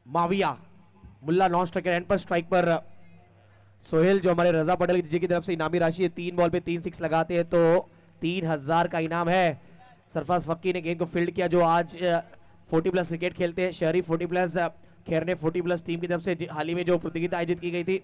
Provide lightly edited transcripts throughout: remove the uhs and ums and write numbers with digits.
Muawiya Mulla non striker end पर strike पर सोहेल जो हमारे रजा पटेल जी की तरफ से इनामी राशि है। 3 बॉल पे 3 6 लगाते हैं तो 3000 का इनाम है। सरफराज फक्की ने गेंद को फील्ड किया जो आज 40 प्लस क्रिकेट खेलते हैं। शहरी 40 प्लस, खैरने 40 प्लस टीम की तरफ से हाल ही में जो प्रतियोगिता आयोजित की गई थी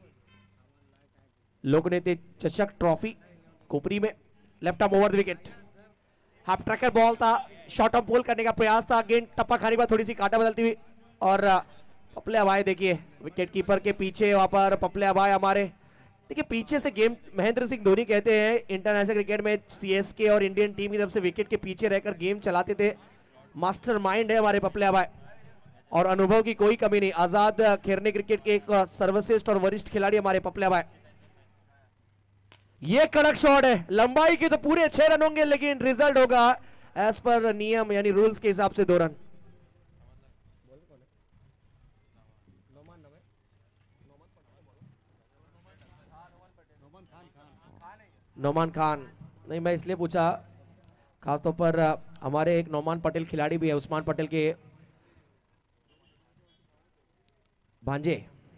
लोकनेते चषक ट्रॉफी कोपरी में। Left arm over the wicket, half tracker ball था, शॉर्ट ऑफ पोल करने का प्रयास था, गेंद टप्पा खाने के बाद थोड़ी सी काटा बदलती हुई और पपले अबाय देखिए विकेट कीपर के पीछे वहां पर पपले अबाय हमारे देखिए पीछे से गेम। महेंद्र सिंह धोनी कहते हैं इंटरनेशनल क्रिकेट में सीएसके और इंडियन टीम की तरफ से विकेट के पीछे रहकर गेम चलाते थे। मास्टरमाइंड है हमारे पपले अबाय और अनुभव की कोई कमी नहीं। आजाद खेरने क्रिकेट के एक सर्वश्रेष्ठ और वरिष्ठ खिलाड़ी हमारे पपले अबाय। ये कड़क शॉट है, लंबाई की तो पूरे 6 रन होंगे लेकिन रिजल्ट होगा एज पर नियम यानी रूल्स के हिसाब से 2 रन। नोमान खान नहीं, मैं इसलिए पूछा खासतौर पर हमारे एक नोमान पटेल खिलाड़ी भी है, उस्मान पटेल के भांजे।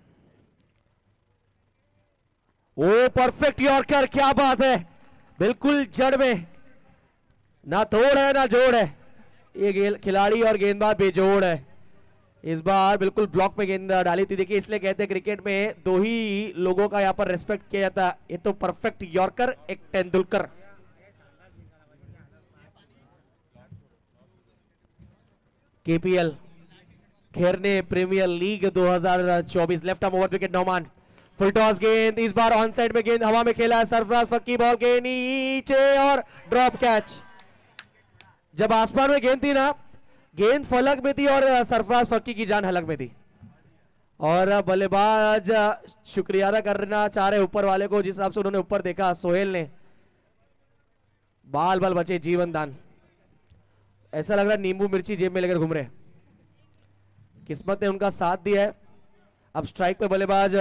ओ परफेक्ट यॉर्कर, क्या बात है, बिल्कुल जड़ में, ना तोड़ है ना जोड़ है। ये खिलाड़ी और गेंदबाज बेजोड़ है। इस बार बिल्कुल ब्लॉक में गेंद डाली थी। देखिए इसलिए कहते हैं क्रिकेट में 2 ही लोगों का यहाँ पर रेस्पेक्ट किया जाता है, ये तो परफेक्ट यॉर्कर, एक Tendulkar. KPL Kherne premier league 2024 left arm over wicket Nauman. Full toss गेंद, इस बार ऑन साइड में गेंद हवा में खेला है सरफराज फक्की, बॉल के नीचे और ड्रॉप कैच। जब आसमान में गेंद थी ना, गेंद फलक में थी और सरफराज फक्की की जान हलक में थी और बल्लेबाज शुक्रिया अदा करना चाह रहे ऊपर वाले को जिस हिसाब से उन्होंने ऊपर देखा। सोहेल ने बाल बाल बचे जीवन दान, ऐसा लग रहा है नींबू मिर्ची जेब में लेकर घूम रहे। किस्मत ने उनका साथ दिया है। अब स्ट्राइक पे बल्लेबाज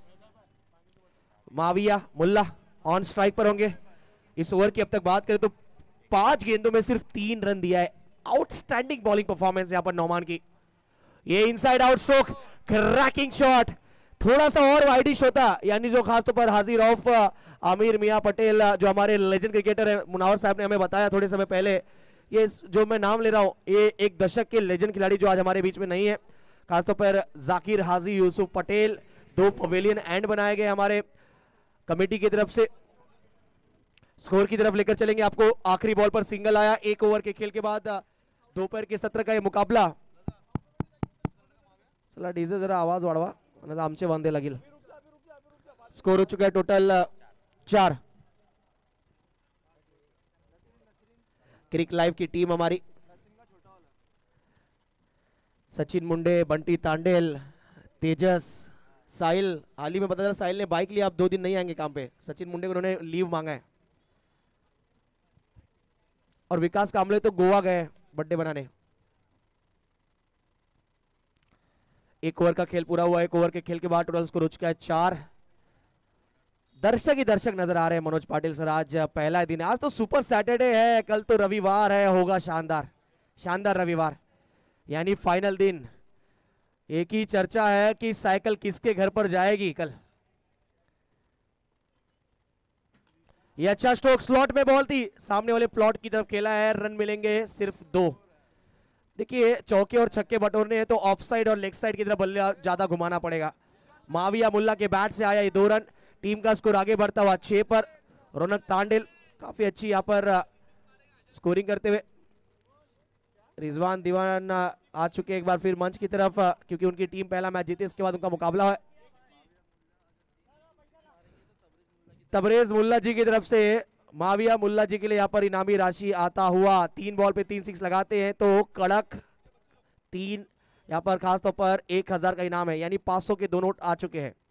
माविया मुल्ला ऑन स्ट्राइक पर होंगे। इस ओवर की अब तक बात करें तो 5 गेंदों में सिर्फ 3 रन दिया है। आउटस्टैंडिंग बॉलिंग परफॉर्मेंस यहां पर नौमान की। ये inside out stroke, cracking shot, थोड़ा सा और वाइडिश होता यानी जो खासतौर पर हाजिर ऑफ आमिर मियां पटेल जो हमारे लेजेंड क्रिकेटर है, मुनावर साहब ने हमें बताया थोड़े समय पहले। ये जो मैं नाम ले रहा हूं ये एक दशक के लेजेंड खिलाड़ी जो आज हमारे बीच में नहीं है, खासतौर पर जाकिर हाजी यूसुफ पटेल। 2 पवेलियन एंड बनाए गए हमारे कमेटी की तरफ से। स्कोर की तरफ लेकर चलेंगे आपको। आखिरी बॉल पर सिंगल आया 1 ओवर के खेल के बाद दोपहर के सत्र का ये मुकाबला। चला डीजे जरा आवाज वाढवा आणि आमचे वांदे लागेल। स्कोर हो चुका है टोटल 4। क्रिक लाइव की टीम हमारी सचिन मुंडे, बंटी तांडेल, तेजस, साहिल। हाल ही में पता चला साहिल ने बाइक लिया, आप 2 दिन नहीं आएंगे काम पे। सचिन मुंडे को उन्होंने लीव मांगा है। और विकास कामले तो गोवा गए बर्थडे बनाने। 1 ओवर का खेल पूरा हुआ। 1 ओवर के खेल के बाद टोटल स्कोर हो चुका है 4। दर्शक ही दर्शक नजर आ रहे हैं मनोज पाटिल सर। आज पहला दिन है, आज तो सुपर सैटरडे है, कल तो रविवार है, होगा शानदार शानदार रविवार यानी फाइनल दिन। एक ही चर्चा है कि साइकिल किसके घर पर जाएगी कल। ये अच्छा स्ट्रोक, स्लॉट में बॉल थी, सामने वाले प्लॉट की तरफ खेला है, रन मिलेंगे सिर्फ 2। देखिए चौके और छक्के बटोरने हैं तो ऑफ साइड और लेग साइड की तरफ बल्ले ज्यादा घुमाना पड़ेगा। माविया मुल्ला के बैट से आया ये 2 रन। टीम का स्कोर आगे बढ़ता हुआ 6 पर। रौनक तांडेल काफी अच्छी यहाँ पर स्कोरिंग करते हुए। रिजवान दीवान आ चुके एक बार फिर मंच की तरफ क्योंकि उनकी टीम पहला मैच जीती, इसके बाद उनका मुकाबला है। तबरेज मुल्ला जी की तरफ से माविया मुल्ला जी के लिए यहाँ पर इनामी राशि आता हुआ। 3 बॉल पे 3 6 लगाते हैं तो कड़क 3 यहाँ पर खासतौर पर 1000 का इनाम है यानी 500 के 2 नोट आ चुके हैं।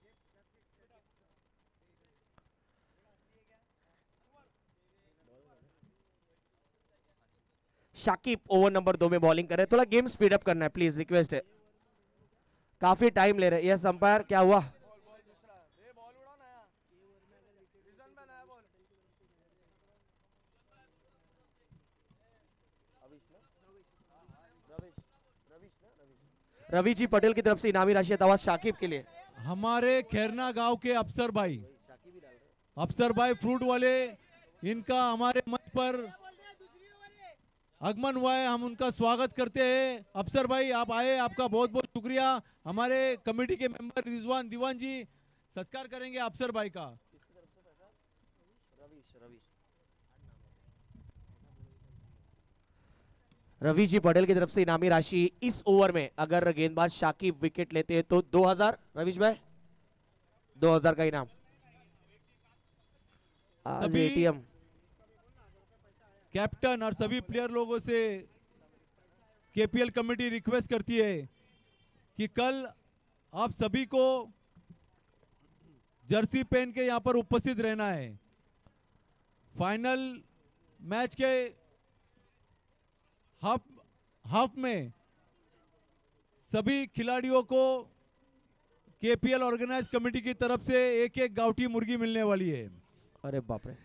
शाकिब ओवर नंबर 2 में बॉलिंग कर रहे हैं। थोड़ा गेम स्पीड अप करना है प्लीज, रिक्वेस्ट है, काफी टाइम ले रहे हैं। यस अंपायर क्या हुआ? रवि जी पटेल की तरफ से इनामी राशि तवाज शाकिब के लिए। हमारे खैरना गांव के अफसर भाई फ्रूट वाले, इनका हमारे मंच पर आगमन हुआ है, हम उनका स्वागत करते हैं। अफसर भाई आप आए, आपका बहुत बहुत शुक्रिया। हमारे कमेटी के मेंबर रिजवान दीवान जी सत्कार करेंगे अफसर भाई का। रवि जी पटेल की तरफ से इनामी राशि इस ओवर में अगर गेंदबाज शाकिब विकेट लेते हैं तो 2000, रविश भाई 2000 का इनाम। आज एटीएम कैप्टन और सभी प्लेयर लोगों से केपीएल कमेटी रिक्वेस्ट करती है कि कल आप सभी को जर्सी पहन के यहां पर उपस्थित रहना है। फाइनल मैच के हाफ में सभी खिलाड़ियों को केपीएल ऑर्गेनाइज कमेटी की तरफ से एक एक गावठी मुर्गी मिलने वाली है। अरे बाप रे।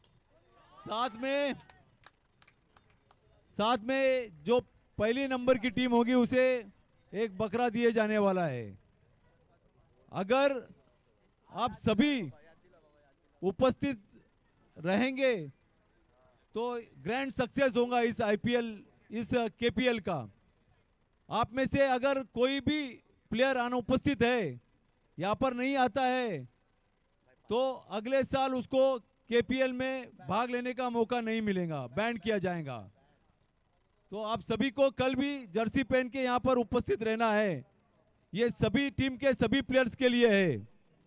साथ में जो पहली नंबर की टीम होगी उसे एक बकरा दिए जाने वाला है। अगर आप सभी उपस्थित रहेंगे तो ग्रैंड सक्सेस होगा इस आईपीएल, इस केपीएल का। आप में से अगर कोई भी प्लेयर अनुपस्थित है, यहाँ पर नहीं आता है, तो अगले साल उसको केपीएल में भाग लेने का मौका नहीं मिलेगा, बैन किया जाएगा। तो आप सभी को कल भी जर्सी पहन के यहाँ पर उपस्थित रहना है। ये सभी टीम के सभी प्लेयर्स के लिए है।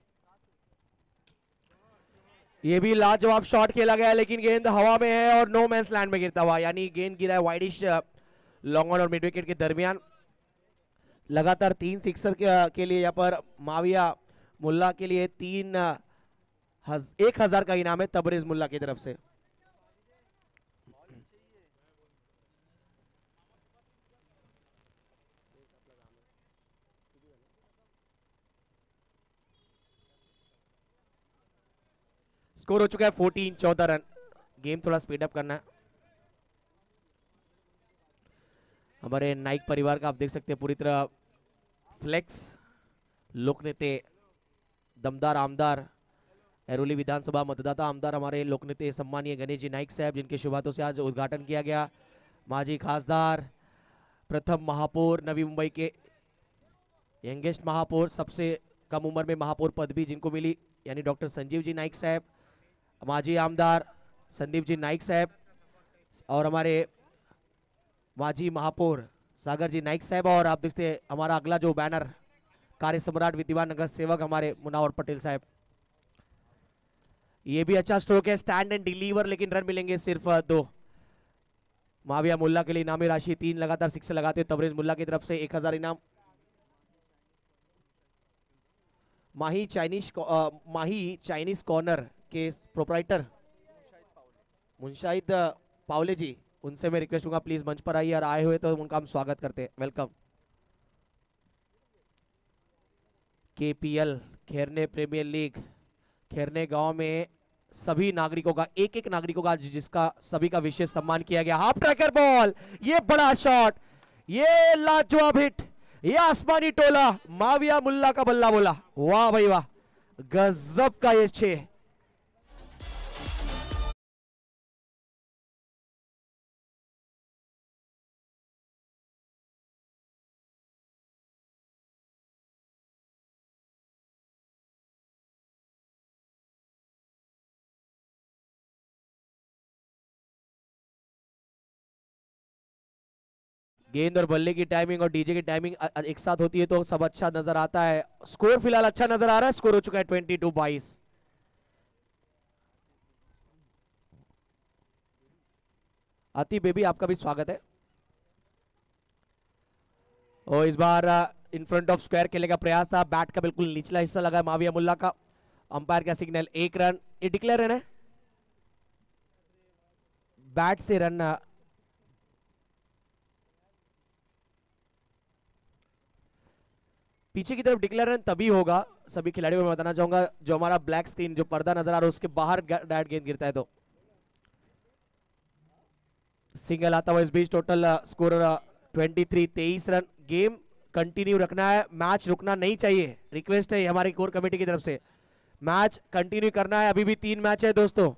ये भी लाजवाब शॉट खेला गया, लेकिन गेंद हवा में है और नो मैंस लैंड में गिरता हुआ, यानी गेंद गिरा है वाइडिश लॉन्ग ऑन और मिड विकेट के दरमियान। लगातार 3 सिक्सर के लिए यहाँ पर माविया मुल्ला के लिए 1000 का इनाम है तबरेज मुल्ला की तरफ से। स्कोर हो चुका है 14 रन। गेम थोड़ा स्पीड अप करना है। हमारे नाइक परिवार का आप देख सकते हैं पूरी तरह फ्लेक्स, लोकनेते, दमदार आमदार, ऐरोली विधानसभा मतदाता आमदार हमारे लोकनेते सम्मानीय गणेश जी नाइक साहब, जिनके शुभ हाथों से आज उद्घाटन किया गया। माजी खासदार, प्रथम महापौर नवी मुंबई के, यंगेस्ट महापौर, सबसे कम उम्र में महापौर पद भी जिनको मिली, यानी डॉक्टर संजीव जी नाइक साहब, माजी आमदार संदीप जी नाइक साहब, और हमारे माजी महापौर सागर जी नाइक साहब। और आप देखते हैं हमारा अगला जो बैनर, कार्य सम्राट विद्यमान नगर सेवक हमारे मुनावर पटेल साहब। ये भी अच्छा स्ट्रोक है, स्टैंड एंड डिलीवर, लेकिन रन मिलेंगे सिर्फ 2। माविया मुल्ला के लिए इनामी राशि 3 लगातार 6 लगाते हुए तबरेज मुल्ला की तरफ से 1000 इनाम। माही चाइनीज कॉर्नर के प्रोपराइटर मुंशाहिद पावले जी, उनसे मैं रिक्वेस्ट करूंगा प्लीज मंच पर आइए, और आए हुए तो उनका हम स्वागत करते हैं, welcome. KPL Kherne premier league Kherne गांव में सभी नागरिकों का, एक नागरिकों का जिसका सभी का विशेष सम्मान किया गया। हाफ ट्रैकर बॉल, ये बड़ा शॉट, ये लाजवाब हिट, ये आसमानी टोला, माविया मुल्ला का बल्ला बोला, वाह भाई वाह, गजब का ये 6। गेंद और बल्ले की टाइमिंग और डीजे की टाइमिंग एक साथ होती है तो सब अच्छा नजर आता है। स्कोर फिलहाल अच्छा नजर आ रहा है, स्कोर हो चुका है 22-22। आती बेबी आपका भी स्वागत है। और इस बार इन फ्रंट ऑफ स्क्वायर खेलने का प्रयास था, बैट का बिल्कुल निचला हिस्सा लगा माविया मुल्ला का। अंपायर का सिग्नल 1 रन, ये डिक्लेयर रन है, बैट से रन पीछे की तरफ डिक्लेयर रन तभी होगा, सभी खिलाड़ियों को बताना चाहूंगा, जो हमारा ब्लैक स्क्रीन जो पर्दा नजर आ रहा है उसके बाहर डायरेक्ट गेंद गिरता है तो। सिंगल आता हुआ इस बीच, total score 23-23 run. Game continue रखना है, मैच रुकना नहीं चाहिए, रिक्वेस्ट है हमारी कोर कमेटी की तरफ से, मैच कंटिन्यू करना है। अभी भी 3 मैच है दोस्तों।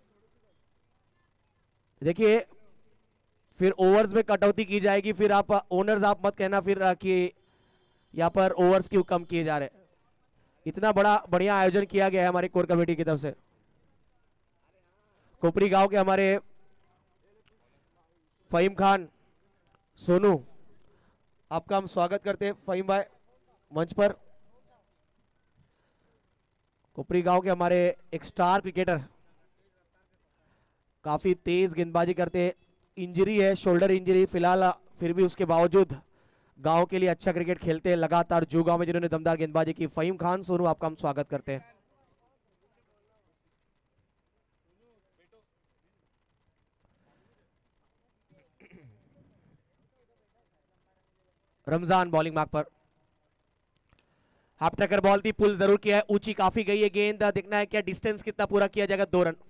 देखिए फिर ओवर्स में कटौती की जाएगी, फिर आप ओनर्स आप मत कहना फिर कि यहाँ पर ओवर्स क्यों कम किए जा रहे हैं। इतना बड़ा बढ़िया आयोजन किया गया है हमारी कोर कमेटी की तरफ से। कोपरी गांव के हमारे फहीम खान सोनू, आपका हम स्वागत करते हैं फहीम भाई मंच पर। कोपरी गांव के हमारे एक स्टार क्रिकेटर, काफी तेज गेंदबाजी करते हैं, इंजरी है, शोल्डर इंजरी फिलहाल, फिर भी उसके बावजूद गांव के लिए अच्छा क्रिकेट खेलते हैं लगातार, जो गांव में जिन्होंने दमदार गेंदबाजी की। फहीम खान सोनू, आपका हम स्वागत करते हैं। रमजान बॉलिंग मार्क पर, हाफ टैकर बॉल थी, पुल जरूर किया है, ऊंची काफी गई है गेंद, देखना है क्या डिस्टेंस कितना पूरा किया जाएगा।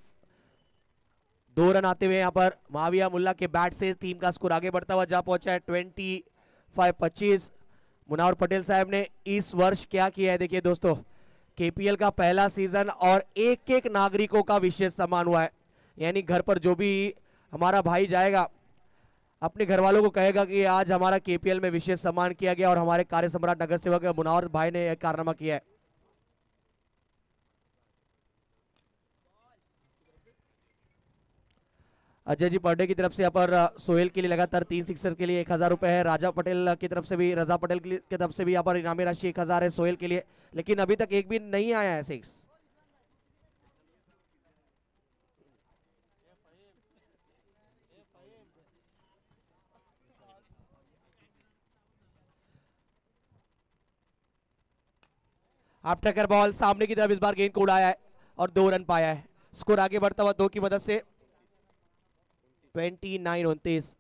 2 रन आते हुए यहाँ पर माविया मुल्ला के बैट से टीम का स्कोर आगे बढ़ता हुआ जा पहुंचा है 25-25। मुनावर पटेल साहब ने इस वर्ष क्या किया है देखिए दोस्तों, केपीएल का पहला सीजन और एक एक नागरिकों का विशेष सम्मान हुआ है, यानी घर पर जो भी हमारा भाई जाएगा अपने घर वालों को कहेगा कि आज हमारा केपीएल में विशेष सम्मान किया गया और हमारे कार्य सम्राट नगर सेवक मुनावर भाई ने यह कारनामा किया है। अजय जी पर्डे की तरफ से यहाँ पर सोहेल के लिए लगातार 3 सिक्सर के लिए 1000 रुपए है। राजा पटेल की तरफ से भी, रजा पटेल की तरफ से भी यहाँ पर इनामी राशि 1000 है सोहेल के लिए, लेकिन अभी तक एक भी नहीं आया है 6। हाफ टैकर बॉल सामने की तरफ इस बार गेंद को उड़ाया है और 2 रन पाया है। स्कोर आगे बढ़ता हुआ 2 की मदद से 29-29।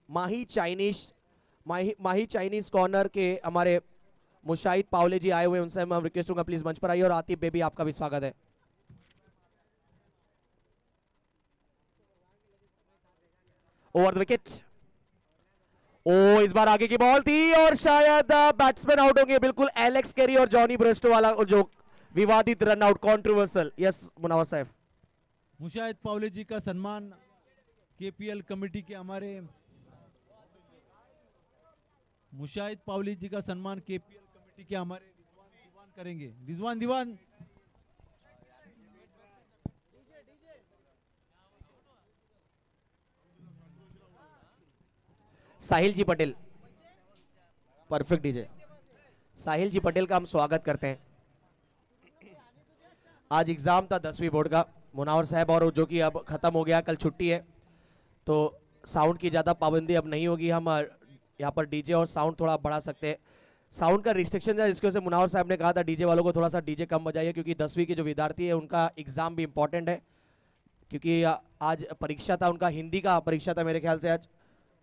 माही चाइनीज कॉर्नर के हमारे मुशाहिद पावले जी आए हुए, उनसे हम रिक्वेस्ट करूंगा प्लीज मंच पर आइए, और आतिफ बेबी आपका भी स्वागत है। ओवर द विकेट, ओ इस बार आगे की बॉल थी और शायद बैट्समैन आउट होंगे, बिल्कुल एलेक्स कैरी और जॉनी ब्रेस्टो वाला जो विवादित run out, controversial. Yes Munawar sahab, Mushahid Pawle जी का सम्मान केपीएल कमेटी के हमारे मुशाहिद पावली जी का सम्मान केपीएल कमेटी के हमारे रिजवान दीवान करेंगे। रिजवान दीवान, साहिल जी पटेल, परफेक्ट डीजे, साहिल जी पटेल का हम स्वागत करते हैं। आज एग्जाम था 10वीं बोर्ड का मुनावर साहब, और जो कि अब खत्म हो गया, कल छुट्टी है, तो साउंड की ज़्यादा पाबंदी अब नहीं होगी। हम यहाँ पर डीजे और साउंड थोड़ा बढ़ा सकते हैं। साउंड का रिस्ट्रिक्शन है, जिसकी वजह से मुनावर साहब ने कहा था डीजे वालों को थोड़ा सा डीजे कम बजाइए, क्योंकि 10वीं के जो विद्यार्थी है उनका एग्ज़ाम भी इम्पोर्टेंट है, क्योंकि आज परीक्षा था उनका, हिंदी का परीक्षा था मेरे ख्याल से आज।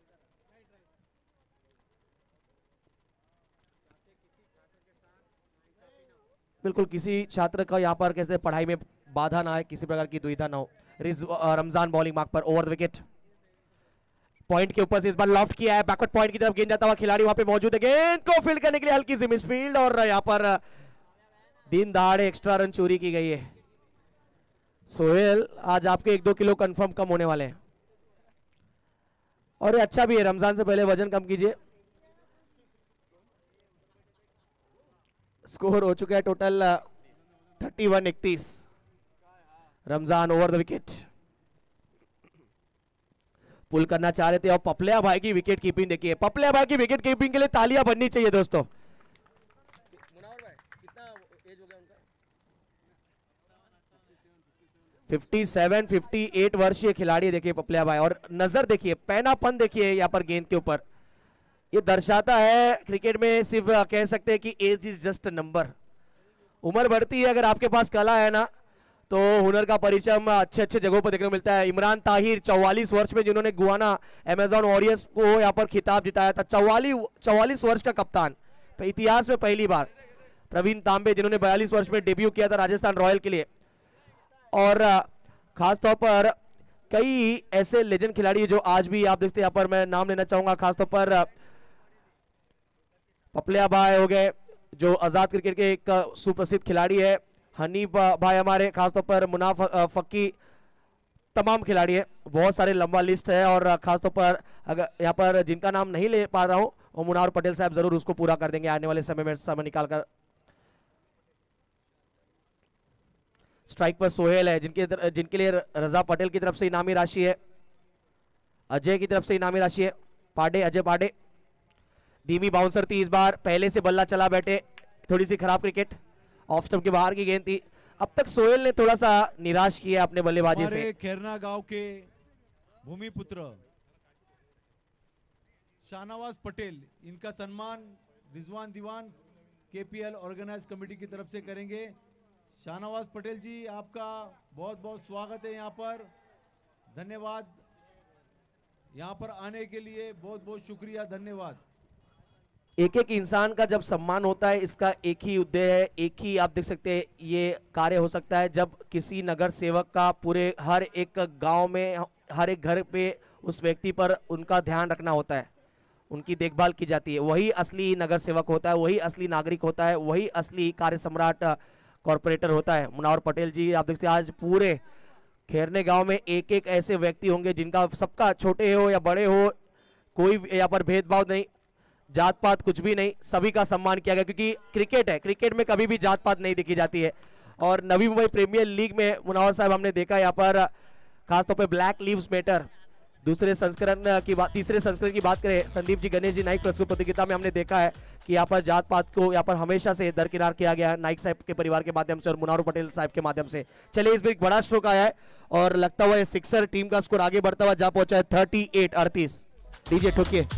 बिल्कुल किसी छात्र का यहाँ पर कैसे पढ़ाई में बाधा ना आए, किसी प्रकार की दुविधा ना हो। रमजान बॉलिंग मार्क पर, ओवर द विकेट, पॉइंट के ऊपर से इस बार लॉफ्ट किया है, बैकवर्ड पॉइंट की तरफ गेंद जाता हुआ खिलाड़ी वहां पे मौजूद है, गेंद को फील्ड करने के लिए हल्की सी मिसफील्ड, और यहाँ पर दिन दहाड़े एक्स्ट्रा रन चोरी की गई है। सोहेल आज आपके 1-2 किलो कंफर्म कम होने वाले हैं, और ये अच्छा भी है, रमजान से पहले वजन कम कीजिए। स्कोर हो चुका है total 31-31। Ramzan over the wicket, pull करना चाह रहे थे, और पपलिया भाई की विकेट कीपिंग देखिए, पपलिया भाई की विकेट कीपिंग के लिए तालियां बननी चाहिए दोस्तों। मुनावर भाई कितना एज हो गया उनका? 57-58 वर्षीय खिलाड़ी देखिए पपलिया भाई, और नजर देखिए, पैनापन देखिए यहाँ पर गेंद के ऊपर। ये दर्शाता है क्रिकेट में सिर्फ कह सकते हैं कि एज इज जस्ट नंबर, उम्र बढ़ती है, अगर आपके पास कला है ना तो हुनर का परिचय हम अच्छे अच्छे जगहों पर देखने को मिलता है। इमरान ताहिर 44 वर्ष में, जिन्होंने गुआना अमेजॉन वॉरियर्स को यहाँ पर खिताब जिताया था, 44 वर्ष का कप्तान, इतिहास में पहली बार। प्रवीण तांबे, जिन्होंने 42 वर्ष में डेब्यू किया था राजस्थान रॉयल के लिए, और खासतौर पर कई ऐसे लेजेंड खिलाड़ी जो आज भी आप देखते हैं, यहाँ पर मैं नाम लेना चाहूंगा, खासतौर पर पपलिया भाई हो गए जो आजाद क्रिकेट के एक सुप्रसिद्ध खिलाड़ी है, हनी भाई हमारे, खासतौर पर मुनाफ फक्की, तमाम खिलाड़ी है, बहुत सारे लंबा लिस्ट है। और खासतौर पर अगर यहाँ पर जिनका नाम नहीं ले पा रहा हूँ वो मुनावर पटेल साहब जरूर उसको पूरा कर देंगे आने वाले समय में समय निकालकर। स्ट्राइक पर सोहेल है जिनके लिए रजा पटेल की तरफ से इनामी राशि है, अजय की तरफ से इनामी राशि है, पांडे, अजय पांडे। धीमी बाउंसर थी इस बार, पहले से बल्ला चला बैठे, थोड़ी सी खराब क्रिकेट, ऑफ स्टंप के बाहर की गेंद थी। अब तक सोहेल ने थोड़ा सा निराश किया अपने बल्लेबाजी से। खेरना गांव के भूमिपुत्र शाहनवाज पटेल, इनका सम्मान Rizwan Diwan KPL organise committee की तरफ से करेंगे। शाहनवाज पटेल जी, आपका बहुत बहुत स्वागत है यहाँ पर, धन्यवाद। यहाँ पर आने के लिए बहुत बहुत शुक्रिया, धन्यवाद। एक एक इंसान का जब सम्मान होता है, इसका एक ही उद्देश्य है, एक ही आप देख सकते हैं ये कार्य हो सकता है जब किसी नगर सेवक का पूरे हर एक गांव में, हर एक घर पे उस व्यक्ति पर उनका ध्यान रखना होता है, उनकी देखभाल की जाती है। वही असली नगर सेवक होता है, वही असली नागरिक होता है, वही असली कार्य सम्राट कॉर्पोरेटर होता है। मुनावर पटेल जी, आप देखते हैं आज पूरे खेरने गांव में एक एक ऐसे व्यक्ति होंगे जिनका, सबका छोटे हो या बड़े हो, कोई यहाँ पर भेदभाव नहीं, जात पात कुछ भी नहीं, सभी का सम्मान किया गया, क्योंकि क्रिकेट है, क्रिकेट में कभी भी जात पात नहीं देखी जाती है। और नवी मुंबई प्रीमियर लीग में मुनावर साहब हमने देखा यहाँ पर खासतौर पे ब्लैक लीव्स मैटर तीसरे संस्करण की बात करें, संदीप जी गणेश जी नाइक पुरस्कार प्रतियोगिता में हमने देखा है कि यहाँ पर जात पात को यहाँ पर हमेशा से दरकिनार किया गया है, नाइक साहब के परिवार के माध्यम से और मुनावर पटेल साहब के माध्यम से। चलिए, इस बार एक बड़ा स्ट्रोक आया है और लगता हुआ सिक्सर, टीम का स्कोर आगे बढ़ता हुआ जा पहुंचा है 38-38। डीजे ठोकिए।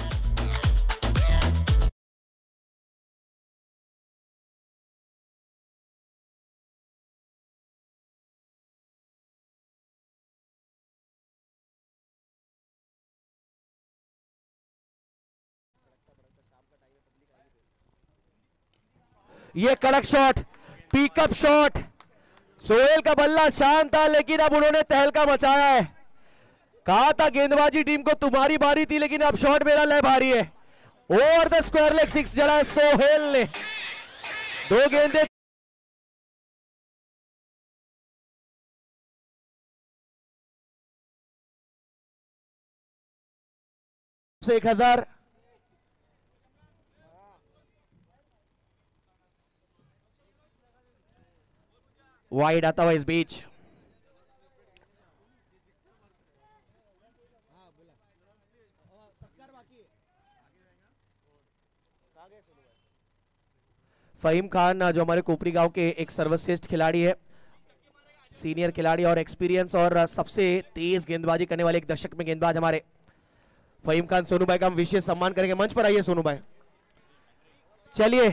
ये कड़क शॉट, पिकअप शॉट, सोहेल का बल्ला शांत था लेकिन अब उन्होंने तहलका मचाया है। कहा था गेंदबाजी टीम को तुम्हारी बारी थी, लेकिन अब शॉट मेरा ले भारी है। Over the square leg six जड़ा है सोहेल ने। दो गेंदे से 1000। वाइड आता हुआ इस बीच, फहीम खान जो हमारे कोपरी गांव के एक सर्वश्रेष्ठ खिलाड़ी है, सीनियर खिलाड़ी और एक्सपीरियंस और सबसे तेज गेंदबाजी करने वाले एक दशक में गेंदबाज हमारे फहीम खान। सोनू भाई का हम विशेष सम्मान करेंगे, मंच पर आइए सोनू भाई। चलिए,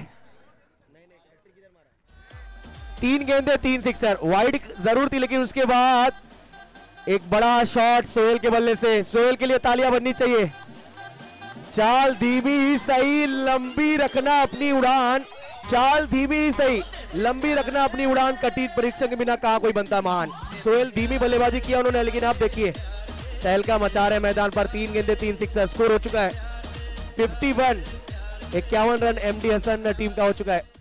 3 गेंदे 3 सिक्सर, वाइड जरूर थी लेकिन उसके बाद एक बड़ा शॉट सोहेल के बल्ले से। सोहेल के लिए तालियां बननी चाहिए। चाल धीमी ही सही, लंबी रखना अपनी उड़ान, चाल धीमी ही सही, लंबी रखना अपनी उड़ान, कठिन परीक्षण के बिना कहां कोई बनता महान। सोहेल धीमी बल्लेबाजी किया उन्होंने, लेकिन आप देखिए तहलका मचा रहे मैदान पर। 3 गेंदे 3 सिक्सर, स्कोर हो चुका है 51। 51 रन एमडी हसन टीम का हो चुका है।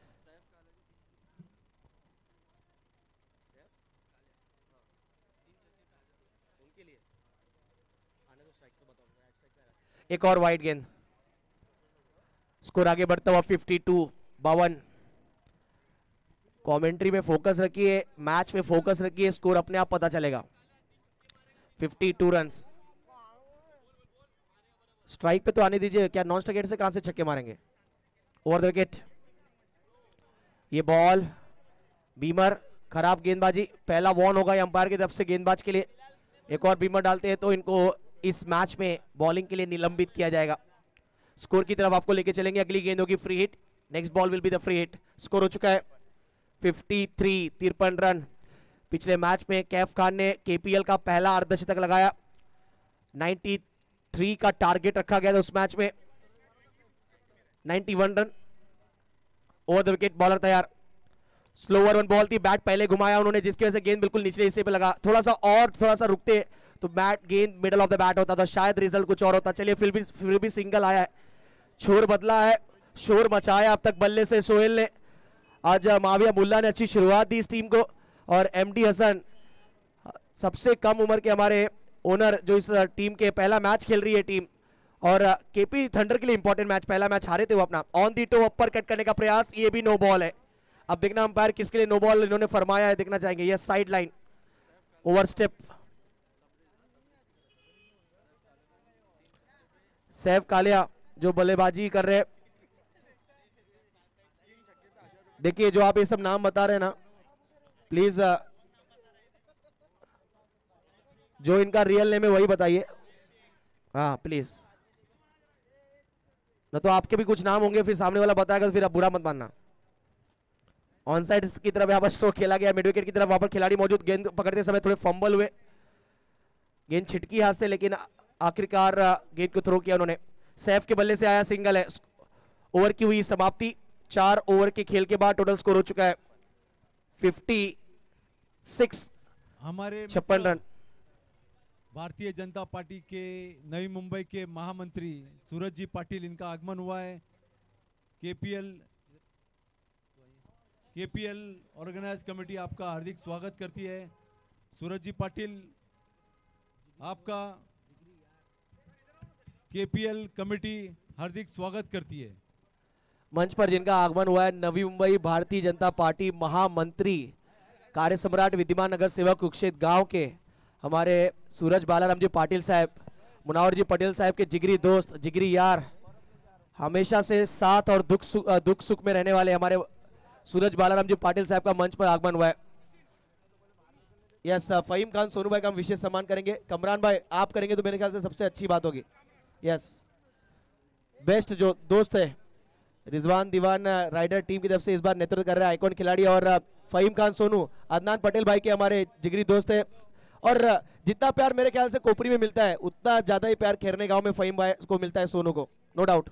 एक और वाइड गेंद, स्कोर आगे बढ़ता हुआ 52-52। कमेंट्री में फोकस रखिए, मैच में फोकस रखिए, स्कोर अपने आप पता चलेगा। 52 रन्स। स्ट्राइक पे तो आने दीजिए, क्या नॉन स्ट्राइक से कहां से छक्के मारेंगे। ओवर द विकेट, ये बॉल बीमर, खराब गेंदबाजी, पहला वॉर्न होगा अंपायर की तरफ से गेंदबाज के लिए। एक और बीमर डालते हैं तो इनको इस मैच में बॉलिंग के लिए निलंबित किया जाएगा। स्कोर की तरफ आपको लेके चलेंगे, अगली गेंद होगी free hit, next ball will be the free hit. Score हो चुका है 53, 53 रन। पिछले मैच में कैफ खान ने केपीएल का पहला अर्धशतक लगाया, 93 का टारगेट रखा गया था उस मैच में, 91 रन। ओवर द विकेट, बॉलर तैयार। स्लोअर वन बॉल थी, बैट पहले घुमाया उन्होंने, जिसकी वजह से गेंद बिल्कुल निचले हिस्से पे लगा। थोड़ा सा रुकते तो बैट, गेंद मिडल ऑफ द बैट होता था, शायद रिजल्ट कुछ और होता। चलिए, फिर भी सिंगल आया है, छोर बदला है शोर मचाया अब तक बल्ले से सोहेल ने। आज माविया मुल्ला ने अच्छी शुरुआत दी इस टीम को, और एमडी हसन सबसे कम उम्र के हमारे ओनर जो इस टीम के पहला मैच खेल रही है टीम, और केपी थंडर के लिए इंपॉर्टेंट मैच, पहला मैच हारे थे वो अपना। On the toe upper cut करने का प्रयास, ये भी नो बॉल है। अब देखना अंपायर किसके लिए नो बॉल इन्होंने फरमाया है, देखना चाहेंगे। यह साइड लाइन ओवर स्टेप। सैफ कालिया जो बल्लेबाजी कर रहे, देखिए जो आप ये सब नाम बता रहे हैं ना, प्लीज जो इनका रियल नेम है वही बताइए, हाँ प्लीज। न तो आपके भी कुछ नाम होंगे, फिर सामने वाला बताएगा तो फिर आप बुरा मत मानना। ऑन साइड की तरफ यहाँ पर स्ट्रोक खेला गया, मिड विकेट की तरफ वहां पर खिलाड़ी मौजूद। गेंद पकड़ते समय थोड़े फंबल हुए, गेंद छिटकी हाथ से, लेकिन आखिरकार गेंद को थ्रो किया उन्होंने। सैफ के बल्ले से आया, सिंगल है। ओवर की हुई समाप्ति, 4 ओवर के खेल के बाद टोटल स्कोर हो चुका है 56, हमारे 56 रन। भारतीय जनता पार्टी के नवी मुंबई के महामंत्री सूरज जी पाटिल, इनका आगमन हुआ है। केपीएल ऑर्गेनाइज कमेटी आपका हार्दिक स्वागत करती है। सूरज जी पाटिल, आपका केपीएल कमेटी हार्दिक स्वागत करती है। मंच पर जिनका आगमन हुआ है नवी मुंबई भारतीय जनता पार्टी महामंत्री, कार्य सम्राट, विद्यमान नगर सेवक कुक्षेत्र गांव के हमारे सूरज बालाराम जी पाटिल साहब, मुनावर जी पटेल साहब के जिगरी दोस्त, जिगरी यार, हमेशा से साथ और दुख सुख में रहने वाले हमारे सूरज बालाराम जी पाटिल साहब का मंच पर आगमन हुआ है। यस, फहीम खान सोनू भाई का हम विशेष सम्मान करेंगे। कमरान भाई आप करेंगे तो मेरे ख्याल से सबसे अच्छी बात होगी। यस, बेस्ट जो दोस्त है रिजवान दीवान राइडर टीम की तरफ से इस बार नेतृत्व कर रहा है, आइकॉन खिलाड़ी, और फहीम खान सोनू अदनान पटेल भाई के हमारे जिगरी दोस्त है। और जितना प्यार मेरे ख्याल से कोपरी में मिलता है, उतना ज्यादा ही प्यार खैरने गांव में फहीम भाई को मिलता है, सोनू को, नो डाउट।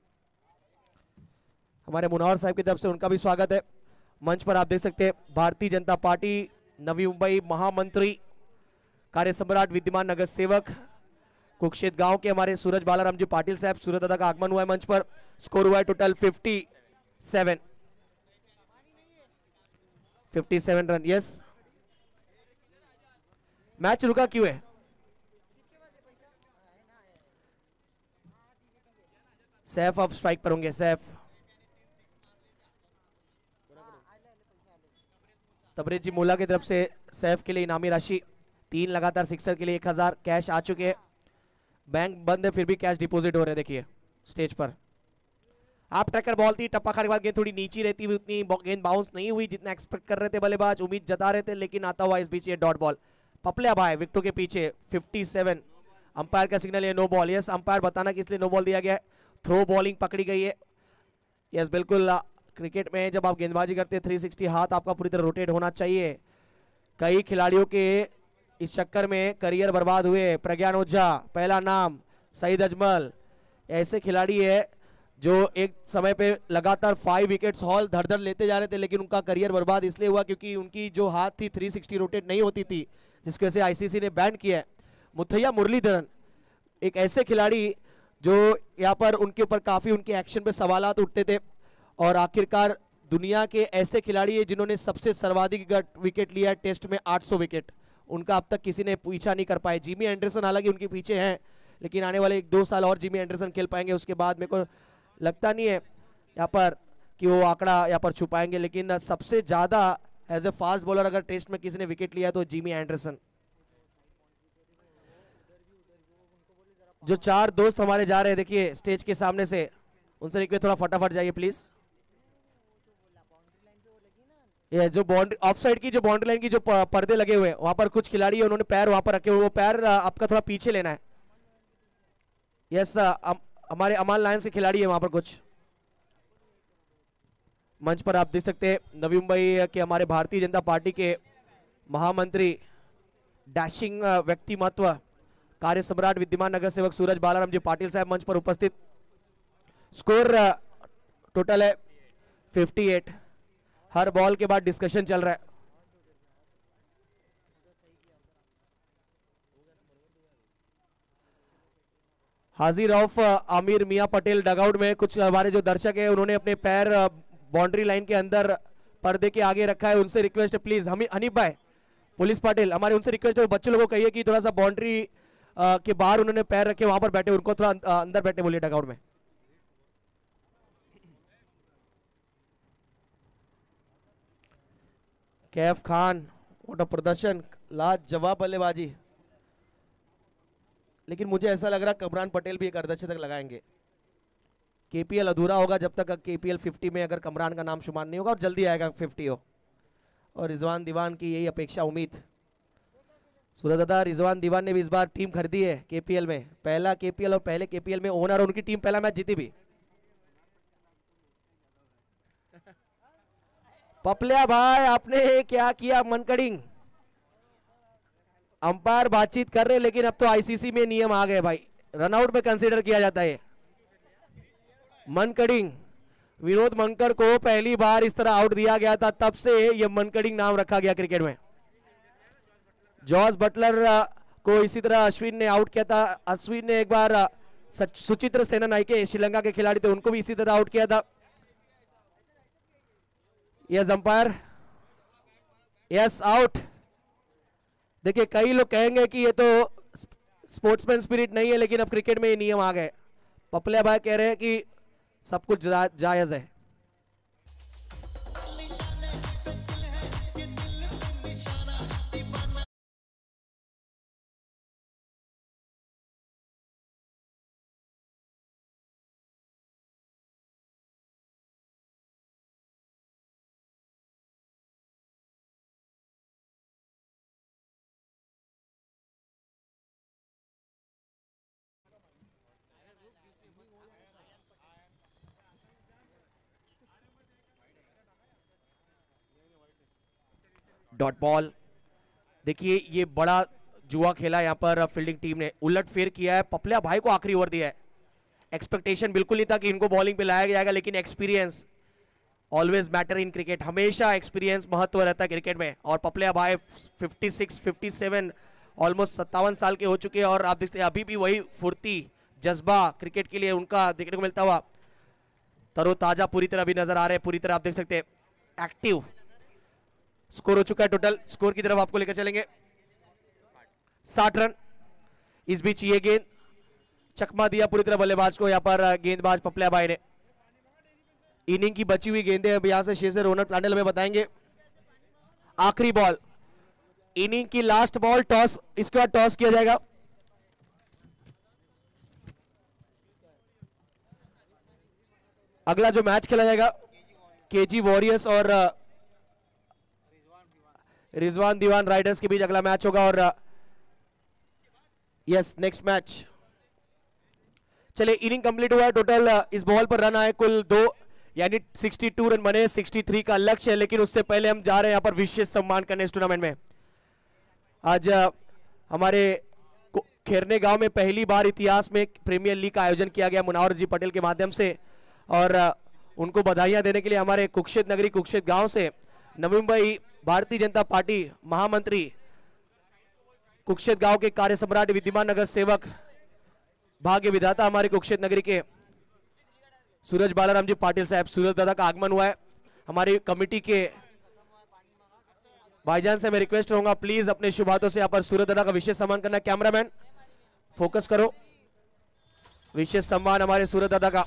हमारे मुनावर साहब की तरफ से उनका भी स्वागत है। मंच पर आप देख सकते हैं भारतीय जनता पार्टी नवी मुंबई महामंत्री, कार्य सम्राट, विद्यमान नगर सेवक कुक्षेत्र गांव के हमारे सूरज बालाराम जी पाटिल साहब, सूरज दादा का आगमन हुआ है मंच पर। स्कोर हुआ है टोटल 57 रन। यस, मैच रुका क्यों है? सैफ अब स्ट्राइक पर होंगे। सैफ, तबरेज जी मोला की तरफ से सैफ के लिए इनामी राशि 3 लगातार सिक्सर के लिए 1000 कैश आ चुके हैं। बैंक बंद है फिर भी कैश डिपॉजिट हो रहे हैं, देखिए स्टेज पर। आप ट्रैकर बॉल थी, टप्पा खाने के बाद गेंद थोड़ी नीची रहती हुई, उतनी गेंद बाउंस नहीं हुई जितना एक्सपेक्ट कर रहे थे बल्लेबाज, उम्मीद जता रहे थे, लेकिन आता हुआ इस बीच ये डॉट बॉल। पपलिया भाई विकेटों के पीछे 57। अंपायर का सिग्नल है नो बॉल। यस, अंपायर बताना किस लिए नो बॉल दिया गया है। थ्रो बॉलिंग पकड़ी गई है। यस, बिल्कुल क्रिकेट में जब आप गेंदबाजी करते हैं 360 हाथ आपका पूरी तरह रोटेट होना चाहिए। कई खिलाड़ियों के इस चक्कर में करियर बर्बाद हुए। प्रज्ञान ओझा पहला नाम, सईद अजमल, ऐसे खिलाड़ी है जो एक समय पे लगातार 5 विकेट्स हॉल धड़ धड़ लेते जा रहे थे, लेकिन उनका करियर बर्बाद इसलिए हुआ क्योंकि उनकी जो हाथ थी 360 रोटेट नहीं होती थी, जिसकी वजह से आईसीसी ने बैन किया है। मुथैया मुरलीधरन एक ऐसे खिलाड़ी जो यहाँ पर उनके ऊपर काफी उनके एक्शन पे सवालात उठते थे, और आखिरकार दुनिया के ऐसे खिलाड़ी है जिन्होंने सबसे सर्वाधिक विकेट लिया है टेस्ट में 800 विकेट, उनका अब तक किसी ने पीछा नहीं कर पाए। जिमी एंडरसन हालांकि उनके पीछे हैं, लेकिन आने वाले 1-2 साल और जिमी एंडरसन खेल पाएंगे, उसके बाद मेरे को लगता नहीं है यहाँ पर कि वो आंकड़ा यहाँ पर छुपाएंगे। लेकिन सबसे ज्यादा एज ए फास्ट बॉलर अगर टेस्ट में किसी ने विकेट लिया तो जिमी एंडरसन। जो 4 दोस्त हमारे जा रहे हैं देखिए स्टेज के सामने से, उनसे रिक्वेस्ट थोड़ा फटाफट जाइए प्लीज। ये जो बाउंड्री ऑफ साइड की जो बाउंड्री लाइन की जो पर्दे लगे हुए हैं वहां पर कुछ खिलाड़ी है, उन्होंने पैर वहां पर रखे हुए, वो पैर आपका थोड़ा पीछे लेना है। यस, हमारे अमान लायंस के खिलाड़ी है वहां पर कुछ। मंच पर आप देख सकते हैं नवी मुंबई के हमारे भारतीय जनता पार्टी के महामंत्री, डैशिंग व्यक्तिमत्व, कार्य सम्राट, विद्यमान नगर सेवक सूरज बालाराम जी पाटिल साहब मंच पर उपस्थित। स्कोर टोटल है 58। हर बॉल के बाद डिस्कशन चल रहा है। हाजिर ऑफ आमिर मियां पटेल डगआउट में। कुछ हमारे जो दर्शक है उन्होंने अपने पैर बाउंड्री लाइन के अंदर पर्दे के आगे रखा है, उनसे रिक्वेस्ट है प्लीज। हनीफ भाई पुलिस पाटिल हमारे उनसे रिक्वेस्ट है, बच्चे लोगों को कहिए कि थोड़ा सा बाउंड्री के बाहर उन्होंने पैर रखे वहां पर बैठे, उनको थोड़ा अंदर बैठे बोलिए डगआउट में। कैफ खान व्हाट प्रदर्शन, लाजवाब बल्लेबाजी। लेकिन मुझे ऐसा लग रहा कमरान पटेल भी एक अर्धशतक लगाएंगे। केपीएल अधूरा होगा जब तक केपीएल 50 में अगर कमरान का नाम शुमार नहीं होगा, और जल्दी आएगा 50 हो। और रिजवान दीवान की यही अपेक्षा उम्मीद। सूरज दादा, रिजवान दीवान ने भी इस बार टीम खरीदी है केपीएल में, पहला केपीएल और पहले केपीएल में ओनर, और उनकी टीम पहला मैच जीती भी। पपलिया भाई आपने क्या किया मनकड़िंग, अंपायर बातचीत कर रहे लेकिन अब तो आईसीसी में नियम आ गए भाई, रनआउट में कंसीडर किया जाता है। मनकड़िंग, विनोद मंकर को पहली बार इस तरह आउट दिया गया था, तब से यह मनकड़िंग नाम रखा गया क्रिकेट में। जॉर्ज बटलर को इसी तरह अश्विन ने आउट किया था। अश्विन ने एक बार सुचित्र सेना नायके श्रीलंका के खिलाड़ी थे, उनको भी इसी तरह आउट किया था। Yes umpire, yes out. देखिए कई लोग कहेंगे कि ये तो स्पोर्ट्समैन स्पिरिट नहीं है, लेकिन अब क्रिकेट में ये नियम आ गए। पपलिया भाई कह रहे हैं कि सब कुछ जायज है। Dot ball. देखिए ये बड़ा जुआ खेला यहाँ पर फील्डिंग टीम ने, उलट फेर किया है, पपलिया भाई को आखिरी ओवर दिया है। एक्सपेक्टेशन बिल्कुल नहीं था कि इनको बॉलिंग पे लाया जाएगा, लेकिन experience always matter in cricket, हमेशा एक्सपीरियंस महत्व रहता है क्रिकेट में। और पपलिया भाई 56 57 ऑलमोस्ट 57 साल के हो चुके हैं, और आप देखते हैं अभी भी वही फुर्ती जज्बा क्रिकेट के लिए उनका देखने को मिलता हुआ, तरोताजा पूरी तरह भी नजर आ रहे हैं, पूरी तरह आप देख सकते हैं एक्टिव। स्कोर हो चुका है, टोटल स्कोर की तरफ आपको लेकर चलेंगे 60 रन। इस बीच ये गेंद चकमा दिया पूरी तरह बल्लेबाज को, यहां पर गेंदबाज पपलिया भाई ने। इनिंग की बची हुई गेंदें अब यहां से शेजर रोनक प्लांडल में बताएंगे। आखिरी बॉल, इनिंग की लास्ट बॉल, टॉस, इसके बाद टॉस किया जाएगा। अगला जो मैच खेला जाएगा केजी वॉरियर्स और रिजवान दीवान राइडर्स के बीच अगला मैच होगा। और यस नेक्स्ट मैच, चलिए इनिंग कंप्लीट हुआ है। टोटल इस बॉल पर रन आए कुल 2, यानी 62 रन बने, 63 का लक्ष्य है। लेकिन उससे पहले हम जा रहे हैं यहाँ पर विशेष सम्मान करने इस टूर्नामेंट में। आज हमारे खेरने गांव में पहली बार इतिहास में प्रीमियर लीग का आयोजन किया गया मुनावर जी पटेल के माध्यम से, और उनको बधाइयां देने के लिए हमारे कुक्षेत नगरी कुक्षेत गांव से नवी मुंबई भारतीय जनता पार्टी महामंत्री, कुक्षेत गांव के कार्य सम्राट, विद्यमान नगर सेवक, भाग्य विधाता हमारे कुक्षेत नगरी के सूरज बालाराम जी पाटिल साहब, सूरज दादा का आगमन हुआ है। हमारी कमेटी के भाईजान से मैं रिक्वेस्ट करूंगा प्लीज अपने शुभ हाथों से यहाँ पर सूरज दादा का विशेष सम्मान करना। कैमरामैन फोकस करो, विशेष सम्मान हमारे सूरज दादा का।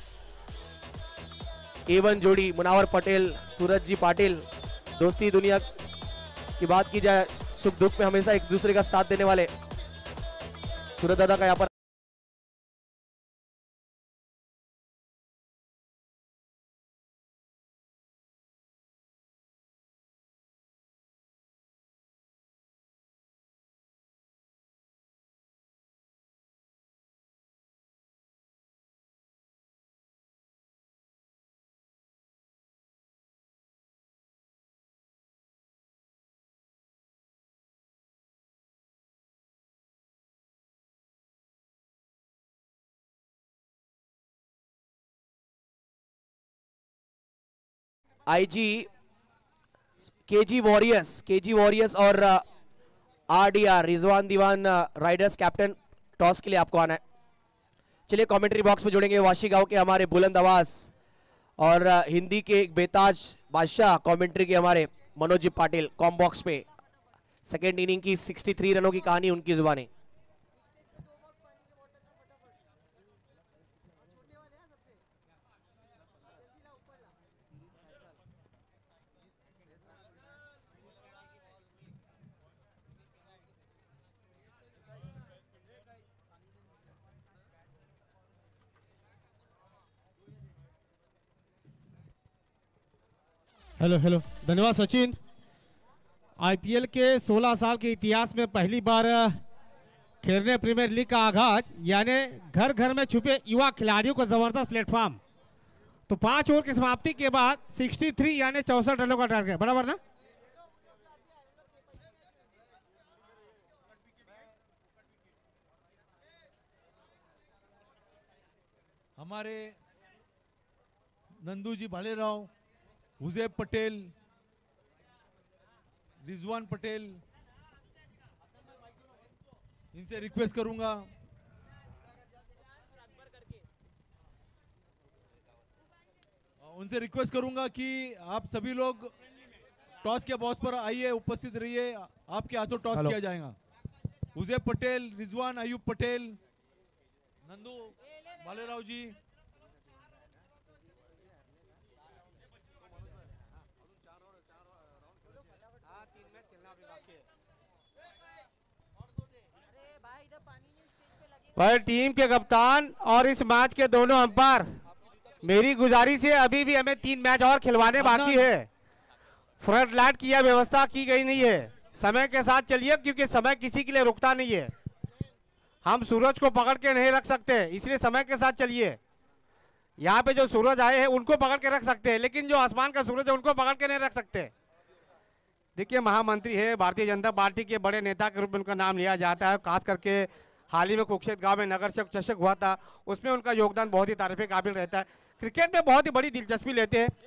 A1 जोड़ी मुनावर पटेल सूरज जी पाटिल, दोस्ती दुनिया की बात की जाए, सुख दुख में हमेशा एक दूसरे का साथ देने वाले सूरज दादा का यहाँ पर आईजी केजी वॉरियर्स और RDR Rizwan Diwan riders captain, toss के लिए आपको आना है। चलिए कमेंट्री बॉक्स में जुड़ेंगे वाशी गांव के हमारे बुलंद आवाज और हिंदी के एक बेताज बादशाह कमेंट्री के हमारे मनोज पाटिल कॉम बॉक्स पे सेकेंड इनिंग की 63 रनों की कहानी उनकी जुबानी। हेलो हेलो, धन्यवाद सचिन। आईपीएल के 16 साल के इतिहास में पहली बार खेलने प्रीमियर लीग का आगाज, यानी घर घर में छुपे युवा खिलाड़ियों को जबरदस्त प्लेटफॉर्म। तो 5 ओवर की समाप्ति के बाद 63 यानी 64 रनों का टारगेट, बराबर ना? हमारे नंदू जी भालेराव, हुजैब पटेल, रिजवान पटेल, इनसे रिक्वेस्ट करूंगा कि आप सभी लोग टॉस के बॉक्स पर आइए, उपस्थित रहिए, आपके हाथों टॉस किया जाएगा। हुजैब पटेल, रिजवान अयूब पटेल, नंदू भालेराव जी। पर टीम के कप्तान और इस मैच के दोनों अंपायर, मेरी गुजारिश है अभी भी हमें 3 मैच और खिलवाने बाकी है। फ्रंट लाइट की यह व्यवस्था की गई नहीं है। समय के साथ चलिए, क्योंकि समय किसी के लिए रुकता नहीं है। हम सूरज को पकड़ के नहीं रख सकते, इसलिए समय के साथ चलिए। यहाँ पे जो सूरज आए हैं उनको पकड़ के रख सकते हैं, लेकिन जो आसमान का सूरज है उनको पकड़ के नहीं रख सकते। देखिए, महामंत्री है, भारतीय जनता पार्टी के बड़े नेता के रूप में उनका नाम लिया जाता है। खास करके हाल ही में कुक्षेत्र गांव में नगर सेवक चषक हुआ था, उसमें उनका योगदान बहुत ही तारीफ काबिल रहता है। क्रिकेट में बहुत ही बड़ी दिलचस्पी लेते हैं।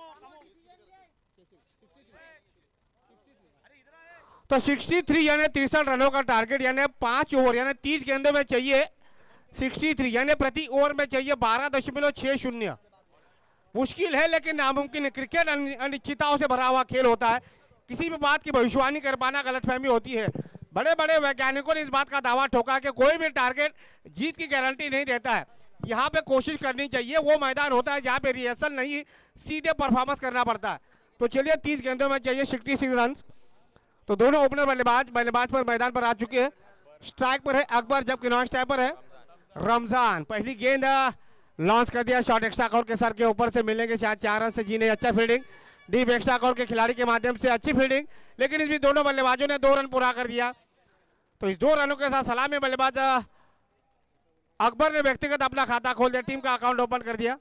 तो 63 यानी 63 रनों का टारगेट, यानी 5 ओवर यानी 30 गेंदों में चाहिए 63, यानी प्रति ओवर में चाहिए 12.60। मुश्किल है लेकिन नामुमकिन है। क्रिकेट अनिश्चितताओं से भरा हुआ खेल होता है। किसी भी बात की भविष्यवाणी कर पाना गलतफहमी होती है। बड़े बड़े वैज्ञानिकों ने इस बात का दावा ठोका कि कोई भी टारगेट जीत की गारंटी नहीं देता है। यहाँ पे कोशिश करनी चाहिए। वो मैदान होता है जहाँ पे रिहर्सल नहीं, सीधे परफॉर्मेंस करना पड़ता है। तो चलिए, 30 गेंदों में चाहिए 63 रन। तो दोनों ओपनर बल्लेबाज पर मैदान पर आ चुके हैं। स्ट्राइक पर है अकबर, जबकि नॉन स्ट्राइक पर है रमजान। पहली गेंद लॉन्च कर दिया, शॉट एक्स्ट्रा कवर के सर के ऊपर से मिलेंगे शायद 4 रन से। जी नहीं, अच्छा फील्डिंग, डीप एक्स्ट्रा कवर के खिलाड़ी के माध्यम से अच्छी फील्डिंग, लेकिन इसमें दोनों बल्लेबाजों ने 2 रन पूरा कर दिया। तो इस 2 रनों के साथ सलामी बल्लेबाज अकबर ने व्यक्तिगत अपना खाता खोल दिया, टीम का अकाउंट ओपन कर दिया।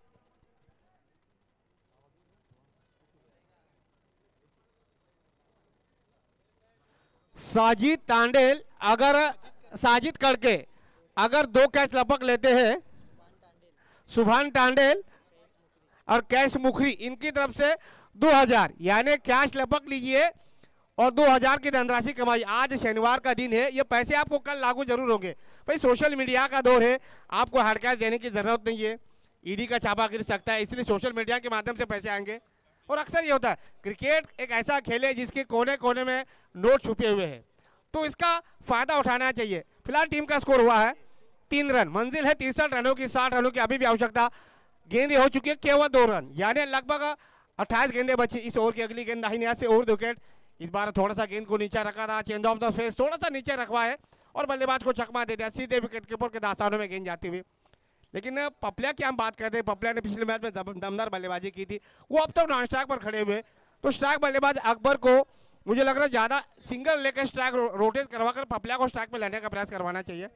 साजिद कड़के अगर 2 कैच लपक लेते हैं, सुभान टांडेल और कैश मुखरी, इनकी तरफ से 2000 यानी कैश लपक लीजिए और 2000 की धनराशि कमाई। आज शनिवार का दिन है, ये पैसे आपको कल लागू जरूर होंगे। भाई, सोशल मीडिया का दौर है, आपको हार्ड कैश देने की जरूरत नहीं है। ईडी का छापा गिर सकता है, इसलिए सोशल मीडिया के माध्यम से पैसे आएंगे। और अक्सर ये होता है, क्रिकेट एक ऐसा खेल है जिसके कोने कोने में नोट छुपे हुए हैं, तो इसका फायदा उठाना चाहिए। फिलहाल टीम का स्कोर हुआ है 3 रन। मंजिल है 63 रनों की, 60 रनों की अभी भी आवश्यकता। गेंदें हो चुकी है केवल 2 रन, यानी लगभग 28 गेंदें बची। इस ओवर की अगली गेंद दाहिने हाथ से ओवर विकेट। इस बार थोड़ा सा गेंद को नीचे रखा था, चेंज ऑफ द फेस थोड़ा सा नीचे रखवा है और बल्लेबाज को चकमा दे दिया, सीधे विकेट कीपर के दास्तानों में गेंद जाती हुई। लेकिन पपलिया की हम बात करते हैं, पपलिया ने पिछले मैच में दमदार बल्लेबाजी की थी, वो अब तक नॉन स्ट्राइक पर खड़े हुए। तो स्ट्राइक बल्लेबाज अकबर को मुझे लग रहा है ज्यादा सिंगल लेकर स्ट्राइक रोटेट करवाकर पपलिया को स्ट्राइक में लाने का प्रयास करवाना चाहिए।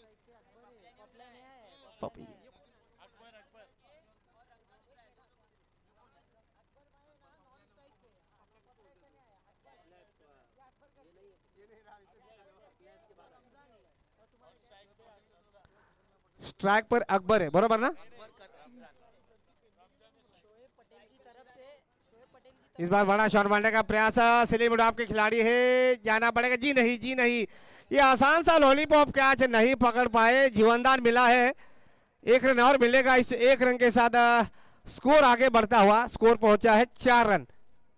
स्ट्राइक पर अकबर है, बराबर ना? इस बार बड़ा शॉट मारने का प्रयास, सलीम उडाव के खिलाड़ी है, जाना पड़ेगा। जी नहीं, जी नहीं, ये आसान सा लॉलीपॉप कैच नहीं पकड़ पाए, जीवनदान मिला है 1 रन और मिलेगा। इस 1 रन के साथ स्कोर आगे बढ़ता हुआ, स्कोर पहुंचा है 4 रन।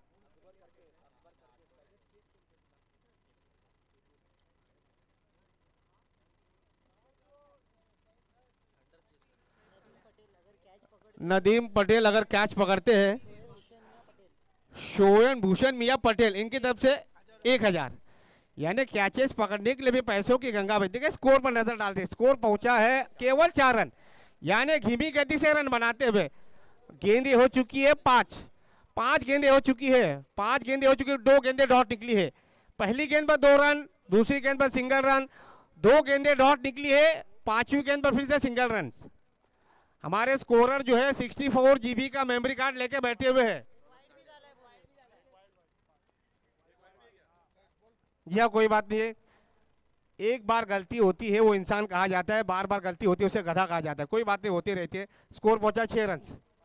नदीम पटेल अगर कैच पकड़ते हैं, शोयन भूषण मिया पटेल इनकी तरफ से 1000, यानी कैचेस पकड़ने के लिए भी पैसों की गंगा बहती है। स्कोर पर नजर डालते, स्कोर पहुंचा है केवल 4 रन, यानी धीमी गति से रन बनाते हुए। गेंदें हो चुकी है 5 गेंदें हो चुकी है, 5 गेंदें हो चुकी है, 2 गेंदें डॉट निकली है। पहली गेंद पर 2 रन, दूसरी गेंद पर सिंगल रन, 2 गेंदें डॉट निकली है, 5वीं गेंद पर फिर से सिंगल रन। हमारे स्कोरर जो है 64 GB का मेमोरी कार्ड लेके बैठे हुए हैं। यह कोई बात नहीं है, एक बार गलती होती है वो इंसान कहा जाता है, बार बार गलती होती है उसे गधा कहा जाता है। कोई बात नहीं, होती रहती है। स्कोर पहुंचा 6 रन।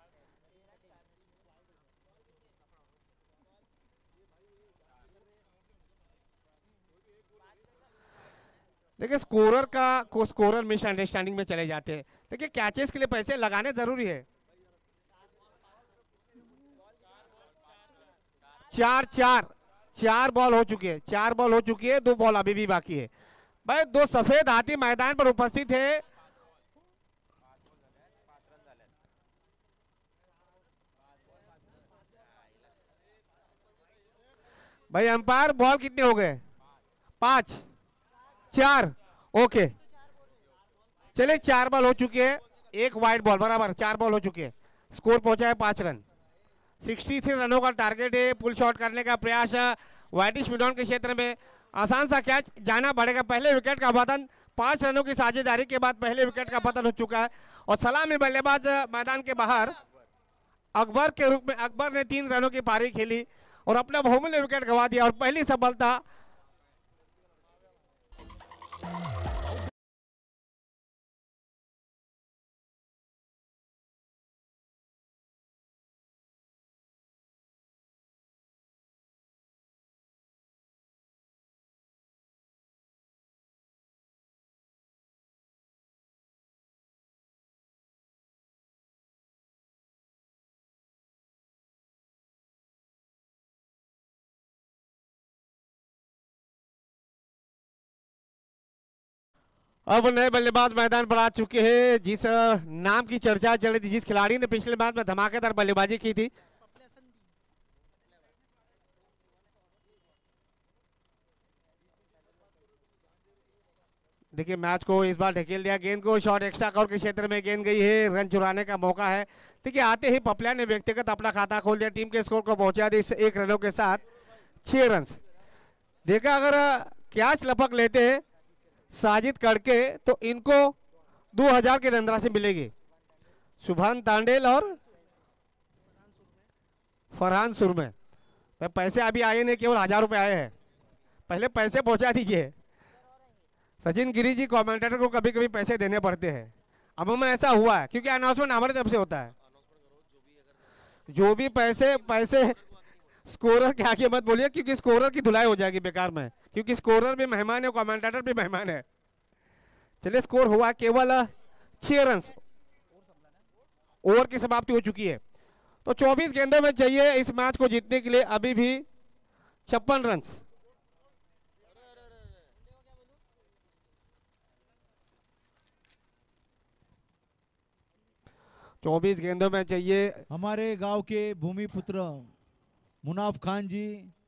देखिए स्कोरर का को स्कोरर मिसअंडरस्टैंडिंग में चले जाते हैं। देखिए कैचेस के लिए पैसे लगाने जरूरी है। 4 बॉल हो चुकी है, 4 बॉल हो चुकी है, 2 बॉल अभी भी बाकी है। भाई 2 सफेद हाथी मैदान पर उपस्थित है। भाई अंपायर बॉल कितने हो गए? 5 4 ओके, चलिए 4 बॉल हो चुकी है, 1 वाइड बॉल, बराबर 4 बॉल हो चुकी है। स्कोर पहुंचा है 5 रन। 63 रनों का टारगेट है। पुल शॉट करने का प्रयास वाइटिश मिडॉन के क्षेत्र में, आसान सा कैच जाना पड़ेगा। पहले विकेट का पतन, 5 रनों की साझेदारी के बाद पहले विकेट का पतन हो चुका है। और सलामी बल्लेबाज मैदान के बाहर अकबर के रूप में, अकबर ने 3 रनों की पारी खेली और अपना बहुमूल्य विकेट गंवा दिया और पहली सफलता अब नए बल्लेबाज मैदान पर आ चुके हैं। जिस नाम की चर्चा चल रही थी, जिस खिलाड़ी ने पिछले मैच में धमाकेदार बल्लेबाजी की थी, देखिए मैच को इस बार ढकेल दिया। गेंद को शॉट एक्स्ट्रा कवर के क्षेत्र में गेंद गई है, रन चुराने का मौका है। देखिए आते ही पपलिया ने व्यक्तिगत अपना खाता खोल दिया, टीम के स्कोर को पहुंचा दिया इस 1 रनों के साथ 6 रन। देखा अगर कैच लपक लेते हैं साजिद करके तो इनको 2000 की धनराशि मिलेगी। शुभान तांडेल और फरहान सुरमे, पैसे अभी आए नहीं, केवल 1000 रुपए आए हैं, पहले पैसे पहुंचा दीजिए। सचिन गिरी जी कमेंटेटर को कभी कभी पैसे देने पड़ते हैं। अमूमन ऐसा हुआ है क्योंकि अनाउंसमेंट हमारी तरफ से होता है। जो भी पैसे स्कोरर के आगे मत बोलिए क्योंकि स्कोरर की धुलाई हो जाएगी बेकार में, क्योंकि स्कोरर भी मेहमान है, कमेंटेटर भी मेहमान है। चलिए स्कोर हुआ केवल 6 रन, ओवर की समाप्ति हो चुकी है। तो 24 गेंदों में चाहिए इस मैच को जीतने के लिए अभी भी 56 रन। चौबीस गेंदों में चाहिए। हमारे गांव के भूमिपुत्र मुनाफ खान जी,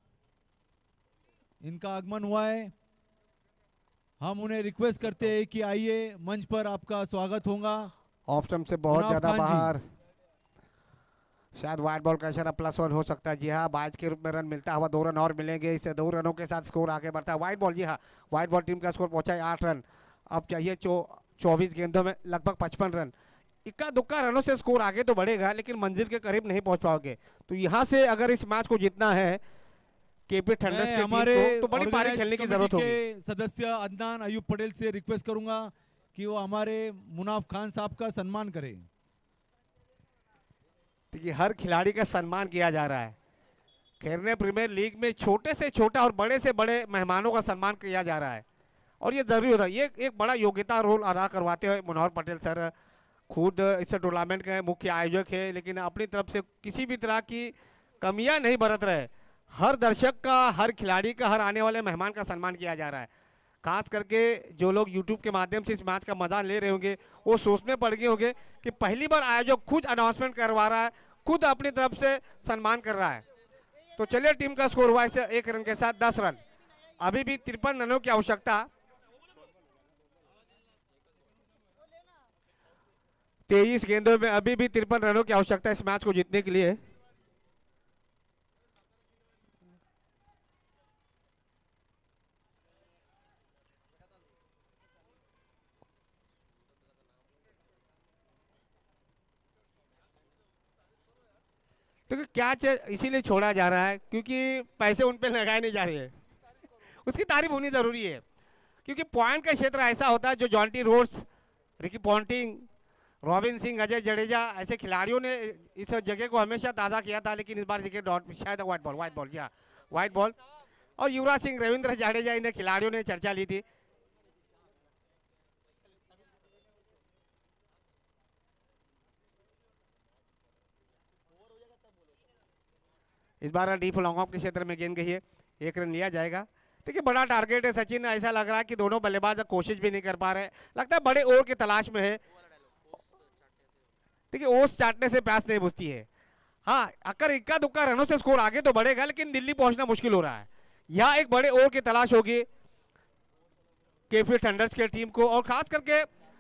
इनका आगमन हुआ है। हम उन्हें रिक्वेस्ट करते हैं कि आइए, मंच पर आपका स्वागत होगा। ऑफ स्टंप से बहुत मुनाफ ज्यादा खान जी। बाहर, शायद वाइड बॉल का इशारा +1 हो सकता है। जी हाँ, 22 के रूप में रन मिलता हुआ 2 रन और मिलेंगे। इससे 2 रनों के साथ स्कोर आगे बढ़ता है। वाइड बॉल, जी हाँ वाइड बॉल, टीम का स्कोर पहुंचा है 8 रन। अब चाहिए 24 गेंदों में लगभग 55 रन। इक्का दुक्का रनों से स्कोर आगे तो बढ़ेगा लेकिन मंजिल के करीब नहीं पहुंच पाओगे। तो यहाँ से अगर इस मैच को जीतना है केपी थंडर्स के टीम को, तो बड़ी पारी खेलने की जरूरत होगी। सदस्य अदनान अयूब पटेल से रिक्वेस्ट करूंगा कि वो हमारे मुनाफ खान साहब का सम्मान करें। देखिए हर खिलाड़ी का सम्मान किया जा रहा है। खेलने प्रीमियर लीग में छोटे से छोटा और बड़े से बड़े मेहमानों का सम्मान किया जा रहा है और ये जरूरी होता है। ये एक बड़ा योग्यता रोल अदा करवाते हुए मनोहर पटेल सर खुद इस टूर्नामेंट के मुख्य आयोजक है, लेकिन अपनी तरफ से किसी भी तरह की कमियां नहीं बरत रहे। हर दर्शक का, हर खिलाड़ी का, हर आने वाले मेहमान का सम्मान किया जा रहा है। खास करके जो लोग YouTube के माध्यम से इस मैच का मजा ले रहे होंगे वो सोचने पड़ गए होंगे कि पहली बार आयोजक खुद अनाउंसमेंट करवा रहा है, खुद अपनी तरफ से सम्मान कर रहा है। तो चलिए, टीम का स्कोर हुआ इसे 1 रन के साथ 10 रन। अभी भी 53 रनों की आवश्यकता, 23 गेंदों में अभी भी 53 रनों की आवश्यकता इस मैच को जीतने के लिए। तो कैच इसीलिए छोड़ा जा रहा है क्योंकि पैसे उन पे लगाए नहीं जा रहे हैं। उसकी तारीफ होनी जरूरी है क्योंकि पॉइंट का क्षेत्र ऐसा होता है जो Jonty Rhodes, Ricky Ponting, Robin Singh, Ajay Jadeja ऐसे खिलाड़ियों ने इस जगह को हमेशा ताज़ा किया था, लेकिन इस बार विकेट शायद व्हाइट बॉल और युवराज सिंह, रविंद्र जडेजा, इन खिलाड़ियों ने चर्चा ली थी। इस बार डीप लॉन्ग ऑफ के क्षेत्र में गेंद गई है, 1 रन लिया जाएगा। देखिए, बड़ा टारगेट है सचिन, ऐसा लग रहा है कि दोनों बल्लेबाज कोशिश भी नहीं कर पा रहे, लगता है बड़े ओवर की तलाश में है। देखिए, ओस चाटने से प्यास नहीं बुझती है। हाँ, अगर इक्का दुक्का रनों से स्कोर आगे तो बढ़ेगा, लेकिन दिल्ली पहुंचना मुश्किल हो रहा है। यहाँ एक बड़े ओवर की तलाश होगी केपी थंडर्स के टीम को, और खास करके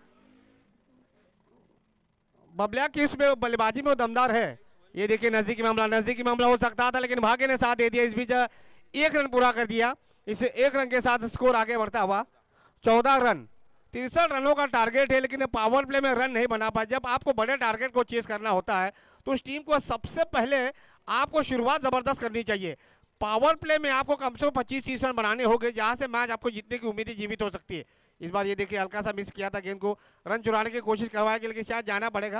बबलिया की उसमें बल्लेबाजी में वो दमदार है। ये देखिए, नजदीकी मामला हो सकता था, लेकिन भाग्य ने साथ दे दिया। इस बीच 1 रन पूरा कर दिया, इसे 1 रन के साथ स्कोर आगे बढ़ता हुआ 14 रन। 63 रनों का टारगेट है, लेकिन पावर प्ले में रन नहीं बना पाए। जब आपको बड़े टारगेट को चेस करना होता है तो उस टीम को सबसे पहले आपको शुरुआत जबरदस्त करनी चाहिए। पावर प्ले में आपको कम से कम 25-30 रन बनाने होंगे, जहां से मैच आपको जीतने की उम्मीद जीवित हो सकती है। इस बार ये देखिए, हल्का सा मिस किया था गेंद को, रन चुराने की कोशिश करवाएगी, लेकिन शायद जाना पड़ेगा।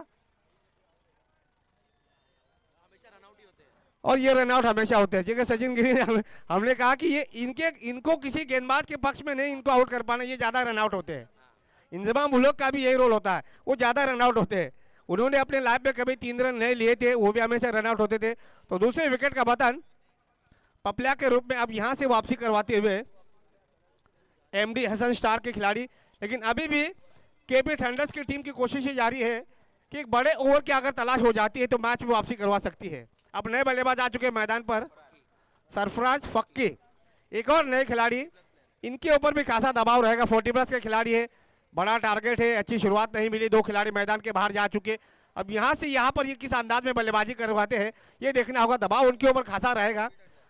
और ये रन आउट हमेशा होते हैं। जैसे सचिन गिरी ने हमने कहा कि ये इनको किसी गेंदबाज के पक्ष में नहीं इनको आउट कर पाना, ये ज्यादा रन आउट होते हैं। इंजमाम उल-हक का भी यही रोल होता है, वो ज्यादा रन आउट होते हैं। उन्होंने अपने लाइफ में कभी 3 रन नहीं लिए थे, वो भी हमेशा रन आउट होते थे। तो दूसरे विकेट का पतन पपलिया के रूप में अब यहां से वापसी करवाते हुए एमडी हसन स्टार के खिलाड़ी। लेकिन अभी भी केपी थंडर्स की टीम की कोशिश जारी है कि एक बड़े ओवर की अगर तलाश हो जाती है तो मैच में वापसी करवा सकती है। अब नए बल्लेबाज आ चुके हैं मैदान पर, सरफराज फक्की, एक और नए खिलाड़ी, इनके ऊपर भी खासा दबाव रहेगा। 40+ के खिलाड़ी है, बड़ा टारगेट है, अच्छी शुरुआत नहीं मिली, 2 खिलाड़ी मैदान के बाहर जा चुके। अब यहां से यहां पर ये किस अंदाज में बल्लेबाजी करवाते हैं ये देखना होगा, दबाव उनके ऊपर खासा रहेगा।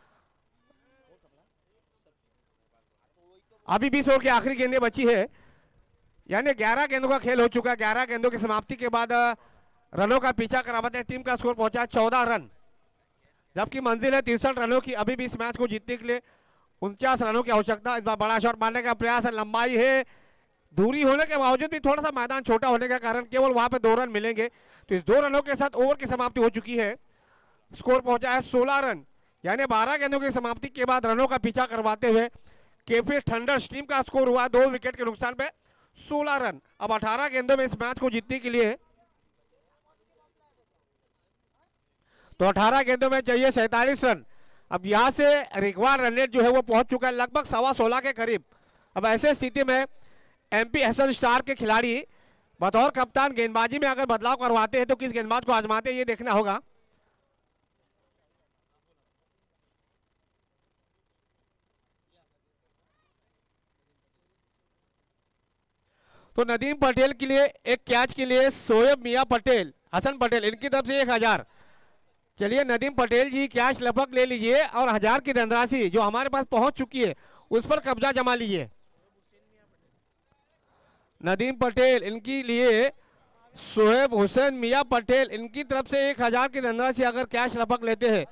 अभी 20 ओवर की आखिरी गेंदें बची है, यानी 11 गेंदों का खेल हो चुका है। 11 गेंदों की समाप्ति के बाद रनों का पीछा कराते हैं। टीम का स्कोर पहुंचा 14 रन, जबकि मंजिल है 63 रनों की। अभी भी इस मैच को जीतने के लिए 49 रनों की आवश्यकता। इस बार बड़ा शॉट मारने का प्रयास है, लंबाई है, दूरी होने के बावजूद भी थोड़ा सा मैदान छोटा होने के कारण केवल वहां पे 2 रन मिलेंगे। तो इस 2 रनों के साथ ओवर की समाप्ति हो चुकी है। स्कोर पहुंचा है 16 रन, यानी 12 गेंदों की समाप्ति के बाद रनों का पीछा करवाते हुए केपी थंडर्स टीम का स्कोर हुआ 2 विकेट के नुकसान पे 16 रन। अब 18 गेंदों में इस मैच को जीतने के लिए तो 18 गेंदों में चाहिए 47 रन। अब यहां से रिक्वायर्ड रन रेट जो है वो पहुंच चुका है लगभग 16.25 के करीब। अब ऐसे स्थिति में एमपी हसन स्टार के खिलाड़ी बतौर कप्तान गेंदबाजी में अगर बदलाव करवाते हैं तो किस गेंदबाज को आजमाते हैं ये देखना होगा। तो नदीम पटेल के लिए एक कैच के लिए शोएब मियां पटेल, हसन पटेल, इनकी तरफ से 1000। चलिए नदीम पटेल जी कैच लपक ले लीजिए और 1000 की धनराशि जो हमारे पास पहुंच चुकी है उस पर कब्जा जमा लीजिए। नदीम पटेल, इनके लिए शोएब हुसैन मियां पटेल, इनकी तरफ से 1000 की धनराशि अगर कैच लपक लेते हैं।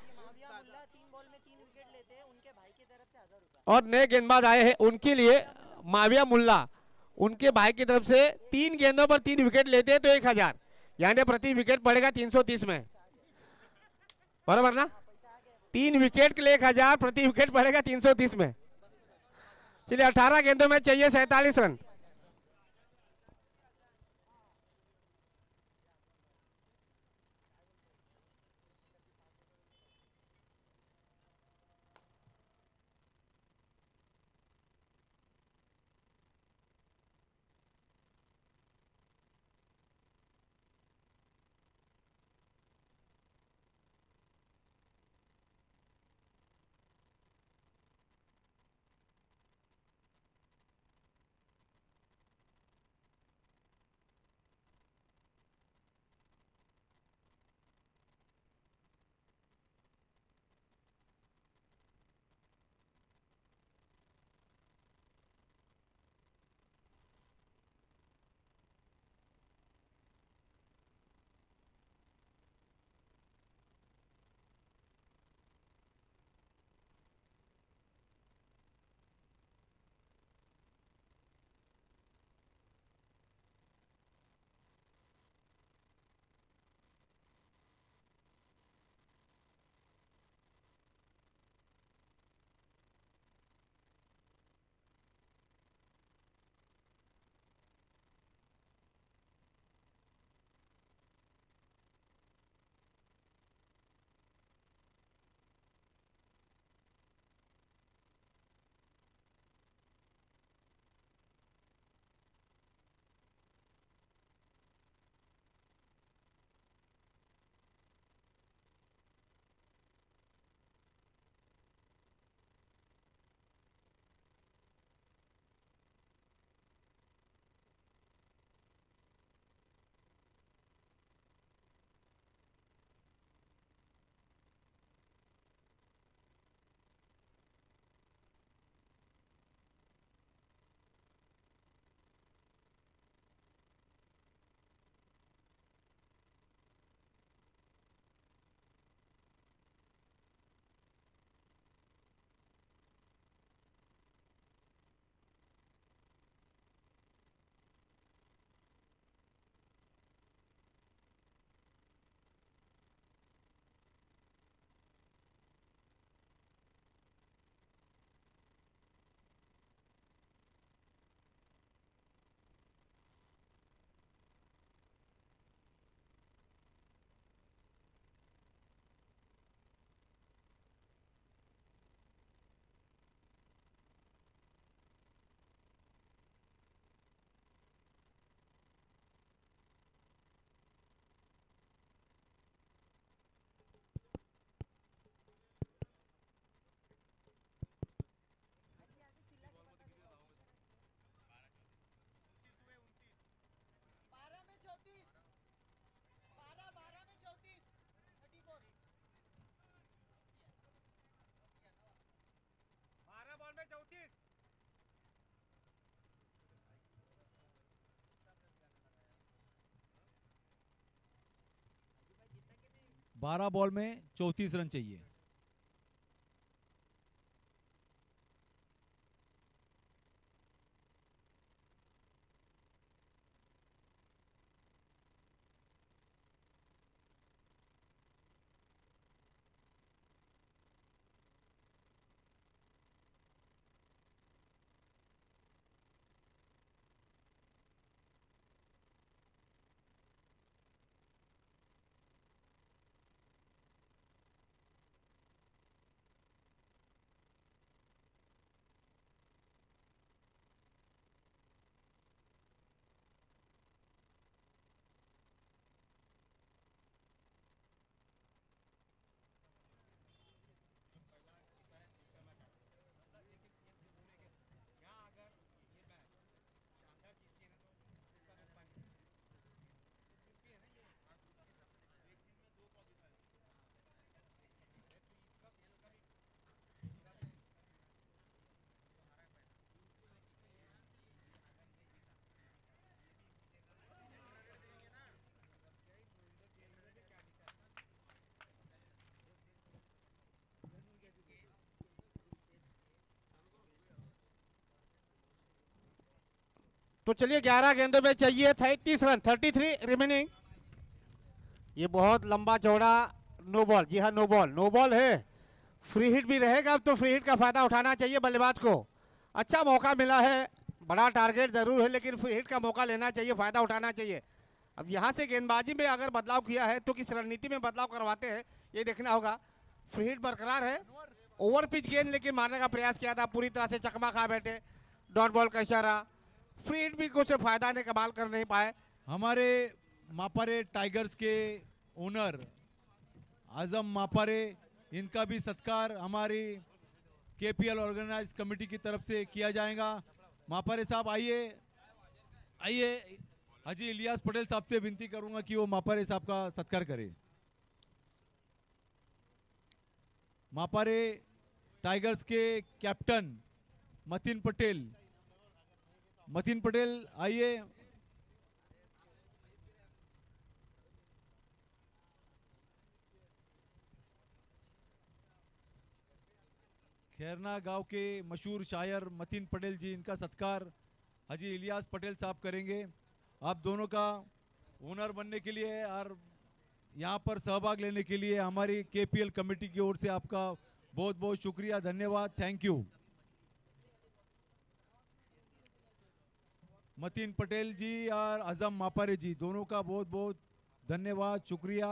और नए गेंदबाज आए हैं उनके लिए माविया मुल्ला, उनके भाई की तरफ से 3 गेंदों पर 3 विकेट लेते हैं तो 1000, यानी प्रति विकेट पड़ेगा 330 में, बराबर ना। 3 विकेट के लिए 1000, प्रति विकेट पड़ेगा 330 में। चलिए 18 गेंदों में चाहिए 47 रन। 12 बॉल में 34 रन चाहिए। तो चलिए 11 गेंदों में चाहिए 33 रन, 33 रिमेनिंग। ये बहुत लंबा चौड़ा नो बॉल, जी हाँ नो बॉल, नो बॉल है। फ्री हिट भी रहेगा, अब तो फ्री हिट का फायदा उठाना चाहिए बल्लेबाज को। अच्छा मौका मिला है, बड़ा टारगेट जरूर है लेकिन फ्री हिट का मौका लेना चाहिए, फायदा उठाना चाहिए। अब यहाँ से गेंदबाजी में अगर बदलाव किया है तो किस रणनीति में बदलाव करवाते हैं ये देखना होगा। फ्री हिट बरकरार है, ओवर पिच गेंद लेकिन मारने का प्रयास किया था, पूरी तरह से चकमा खा बैठे, डॉट बॉल का इशारा। फ्री हिट भी कुछ फायदा ने कमाल कर नहीं पाए। हमारे मापारे टाइगर्स के ओनर आजम मापारे, इनका भी सत्कार हमारी केपीएल ऑर्गेनाइज कमेटी की तरफ से किया जाएगा। मापारे साहब आइए, आइए। हाजी इलियास पटेल साहब से विनती करूंगा कि वो मापारे साहब का सत्कार करें। मापारे टाइगर्स के कैप्टन मतीन पटेल, मतीन पटेल आइए। खैरना गांव के मशहूर शायर मतीन पटेल जी, इनका सत्कार हाजी इलियास पटेल साहब करेंगे। आप दोनों का ओनर बनने के लिए और यहाँ पर सहभाग लेने के लिए हमारी केपीएल कमेटी की ओर से आपका बहुत बहुत शुक्रिया, धन्यवाद, थैंक यू। मतीन पटेल जी और आजम मापारे जी दोनों का बहुत बहुत धन्यवाद, शुक्रिया।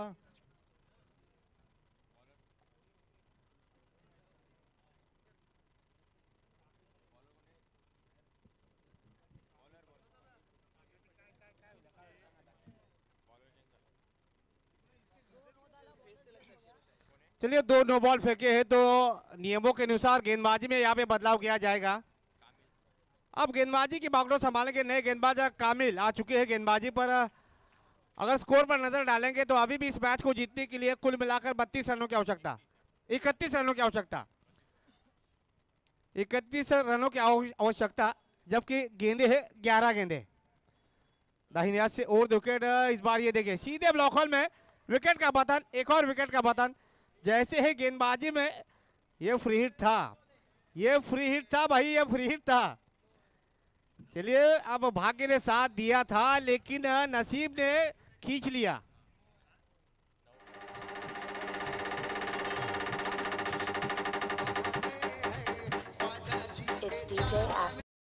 चलिए 2 नो बॉल फेंके हैं तो नियमों के अनुसार गेंदबाजी में यहाँ पे बदलाव किया जाएगा। अब गेंदबाजी की बागडोर संभालेंगे नए गेंदबाज कामिल आ चुके हैं गेंदबाजी पर। अगर स्कोर पर नजर डालेंगे तो अभी भी इस मैच को जीतने के लिए कुल मिलाकर 32 रनों की आवश्यकता, 31 रनों की आवश्यकता, 31 रनों की आवश्यकता, जबकि गेंदे है 11 गेंदे। दाहिने हाथ से और विकेट इस बार ये देखिए सीधे ब्लॉक होल में विकेट का पतन, एक और विकेट का पतन। जैसे ही गेंदबाजी में ये फ्री हिट था, ये फ्री हिट था भाई, ये फ्री हिट था। चलिए अब भाग्य ने साथ दिया था लेकिन नसीब ने खींच लिया। It's DJ F.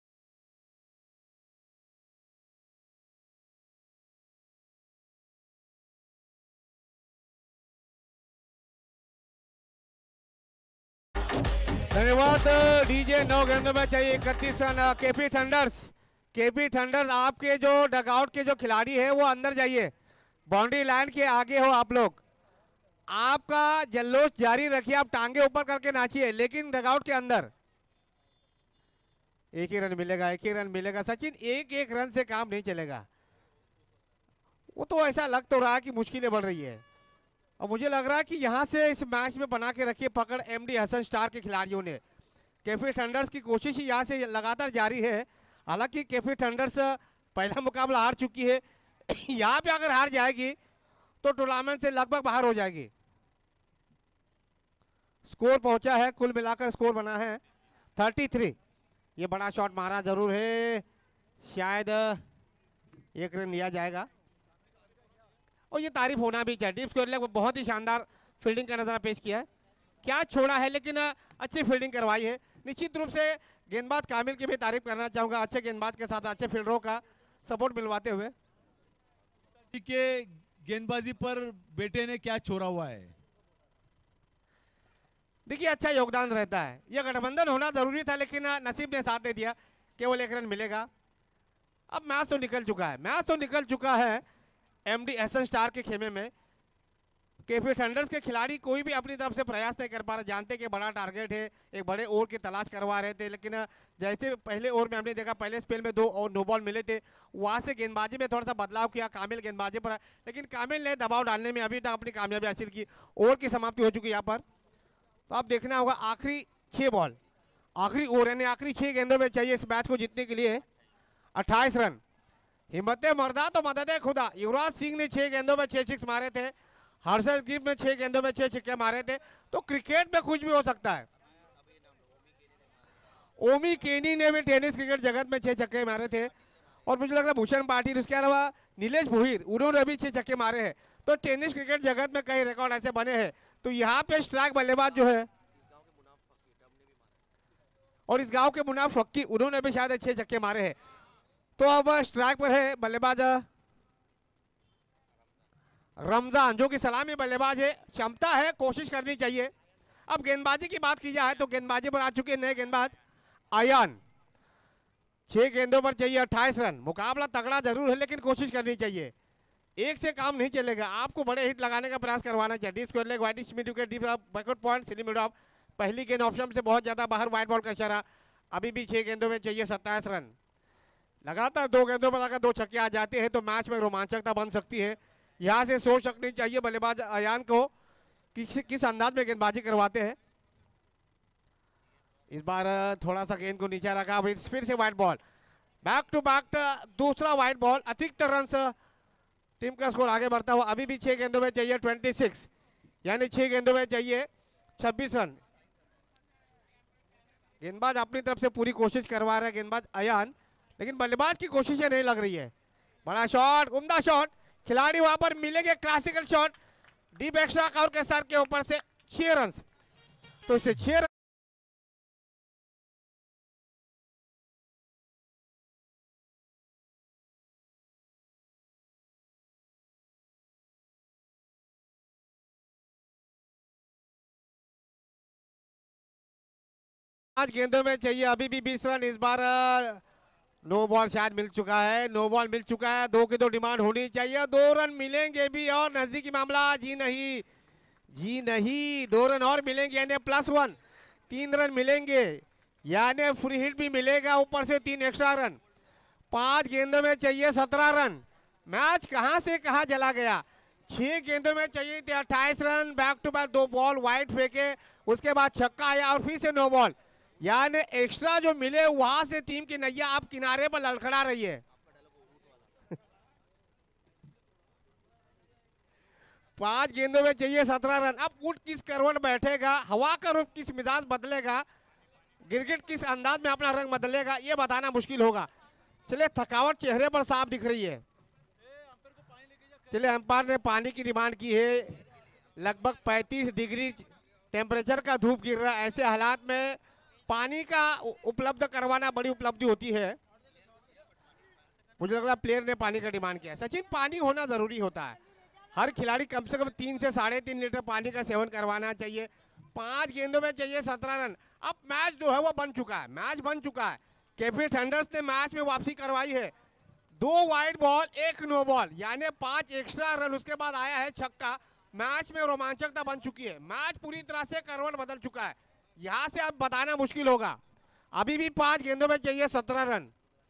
धन्यवाद डीजे। 9 गेंदों में चाहिए 31 run. KP thunders, KP thunders आपके जो डगआउट के जो खिलाड़ी है वो अंदर जाइए, बाउंड्री लाइन के आगे हो आप लोग। आपका जल्लोष जारी रखिए, आप टांगे ऊपर करके नाचिए लेकिन डगआउट के अंदर। एक ही रन मिलेगा, एक ही रन मिलेगा सचिन, एक एक रन से काम नहीं चलेगा। वो तो ऐसा लग तो रहा है कि मुश्किलें बढ़ रही है और मुझे लग रहा है कि यहाँ से इस मैच में बना के रखिए पकड़ एमडी हसन स्टार के खिलाड़ियों ने। केपी थंडर्स की कोशिश यहाँ से लगातार जारी है। हालांकि केपी थंडर्स पहला मुकाबला हार चुकी है, यहाँ पे अगर हार जाएगी तो टूर्नामेंट से लगभग बाहर हो जाएगी। स्कोर पहुंचा है, कुल मिलाकर स्कोर बना है 33। ये बड़ा शॉट मारा जरूर है, शायद 1 रन लिया जाएगा और ये तारीफ होना भी चाहिए। डीप स्क्वायर लेग बहुत ही शानदार फील्डिंग का नजारा पेश किया है, क्या छोड़ा है लेकिन अच्छी फील्डिंग करवाई है। निश्चित रूप से गेंदबाज कामिल की भी तारीफ करना चाहूंगा, अच्छे गेंदबाज के साथ अच्छे फील्डरों का सपोर्ट मिलवाते हुए। के गेंदबाजी पर बेटे ने क्या छोड़ा हुआ है? देखिए अच्छा योगदान रहता है, यह गठबंधन होना जरूरी था लेकिन नसीब ने साथ दे दिया, केवल 1 रन मिलेगा। अब मैच तो निकल चुका है, मैच तो निकल चुका है एमडी एहसन स्टार के खेमे में। केपी थंडर्स के खिलाड़ी कोई भी अपनी तरफ से प्रयास नहीं कर पा रहे, जानते कि बड़ा टारगेट है, एक बड़े ओवर की तलाश करवा रहे थे, लेकिन जैसे पहले ओवर में हमने देखा पहले स्पेल में 2 और नो बॉल मिले थे, वहां से गेंदबाजी में थोड़ा सा बदलाव किया कामिल गेंदबाजी पर, लेकिन कामिल ने दबाव डालने में अभी तक अपनी कामयाबी हासिल की। ओवर की समाप्ति हो चुकी है यहाँ पर, तो अब देखना होगा आखिरी 6 बॉल, आखिरी ओवर यानी आखिरी 6 गेंदों में चाहिए इस मैच को जीतने के लिए 28 रन। हिम्मते मर्दा तो मदद खुदा, युवराज सिंह ने 6 गेंदों में 6 सिक्स मारे थे, हर्षद गिल में 6 गेंदों में 6 छक्के मारे थे, तो क्रिकेट में कुछ भी हो सकता है। ओमी केनी ने भी टेनिस क्रिकेट जगत में 6 छक्के मारे थे और मुझे लग रहा है भूषण पाटिल, उसके अलावा नीलेश भुईर, उन्होंने भी 6 छक्के मारे हैं, तो टेनिस क्रिकेट जगत में कई रिकॉर्ड ऐसे बने हैं। तो यहाँ पे स्ट्राइक बल्लेबाज जो है और इस गांव के मुनाफ फक्की, उन्होंने भी शायद 6 छक्के मारे हैं। तो अब स्ट्राइक पर है बल्लेबाज रमजान, जो कि सलामी बल्लेबाज है, क्षमता है, कोशिश करनी चाहिए। अब गेंदबाजी की बात की जाए तो गेंदबाजी पर आ चुके नए गेंदबाज आयान, 6 गेंदों पर चाहिए 28 रन। मुकाबला तगड़ा जरूर है लेकिन कोशिश करनी चाहिए, एक से काम नहीं चलेगा, आपको बड़े हिट लगाने का प्रयास करवाना चाहिए। Deep square leg, wide mid wicket, deep backward point, silly mid off, पहली गेंद ऑप्शन से बहुत ज्यादा बाहर, वाइड बॉल का इशारा। अभी भी 6 गेंदों में चाहिए 27 रन। लगातार 2 गेंदों पर अगर 2 छक्के आ जाते हैं तो मैच में रोमांचकता बन सकती है। यहाँ से सोच सकनी चाहिए बल्लेबाज अयान को किस अंदाज में गेंदबाजी करवाते हैं। इस बार थोड़ा सा गेंद को नीचे रखा, फिर से wide ball, back to back दूसरा वाइड बॉल, अधिकतर रन, टीम का स्कोर आगे बढ़ता हुआ। अभी भी 6 गेंदों में चाहिए 26, यानी 6 गेंदों में चाहिए 26 रन। गेंदबाज अपनी तरफ से पूरी कोशिश करवा रहा है गेंदबाज अयान, लेकिन बल्लेबाज की कोशिशें नहीं लग रही है। बड़ा शॉट, उम्दा शॉट, खिलाड़ी वहां पर मिलेंगे, classical shot, deep extra cover के सर के ऊपर से 6 रन। तो इसे 6 रन आज गेंदों में चाहिए अभी भी 20 रन। इस बार नो बॉल शायद मिल चुका है, नो बॉल मिल चुका है, 2 की 2 डिमांड होनी चाहिए, 2 रन मिलेंगे भी और नजदीकी मामला, जी नहीं, जी नहीं, 2 रन और मिलेंगे यानी +1, 3 रन मिलेंगे यानी फ्री हिट भी मिलेगा, ऊपर से 3 एक्स्ट्रा रन। 5 गेंदों में चाहिए 17 रन। मैच कहां से कहां चला गया। 6 गेंदों में चाहिए 28 run, back to back 2 ball wide फेंके, उसके बाद छक्का आया और फिर से नो बॉल, यानी एक्स्ट्रा जो मिले वहां से टीम की नैया आप किनारे पर लड़खड़ा रही है। 5 गेंदों में चाहिए 17 रन। अब ऊंट किस करवट बैठेगा, हवा का रुख किस मिजाज बदलेगा, गिरगिट किस अंदाज में अपना रंग बदलेगा, ये बताना मुश्किल होगा। चलिए थकावट चेहरे पर साफ दिख रही है। चलिए अंपायर ने पानी की डिमांड की है, लगभग 35 डिग्री टेम्परेचर का धूप गिर रहा है, ऐसे हालात में पानी का उपलब्ध करवाना बड़ी उपलब्धि होती है। मुझे लग रहा है प्लेयर ने पानी का डिमांड किया है। सचिन, पानी होना जरूरी होता है, हर खिलाड़ी कम से कम 3 से 3.5 लीटर पानी का सेवन करवाना चाहिए। 5 गेंदों में चाहिए 17 रन। अब मैच जो है वो बन चुका है, मैच बन चुका है। केपी थंडर्स ने मैच में वापसी करवाई है, 2 वाइड बॉल 1 नो बॉल, यानी 5 एक्स्ट्रा रन, उसके बाद आया है छक्का। मैच में रोमांचकता बन चुकी है, मैच पूरी तरह से करवट बदल चुका है। यहां से अब बताना मुश्किल होगा। अभी भी 5 गेंदों में चाहिए 17 रन।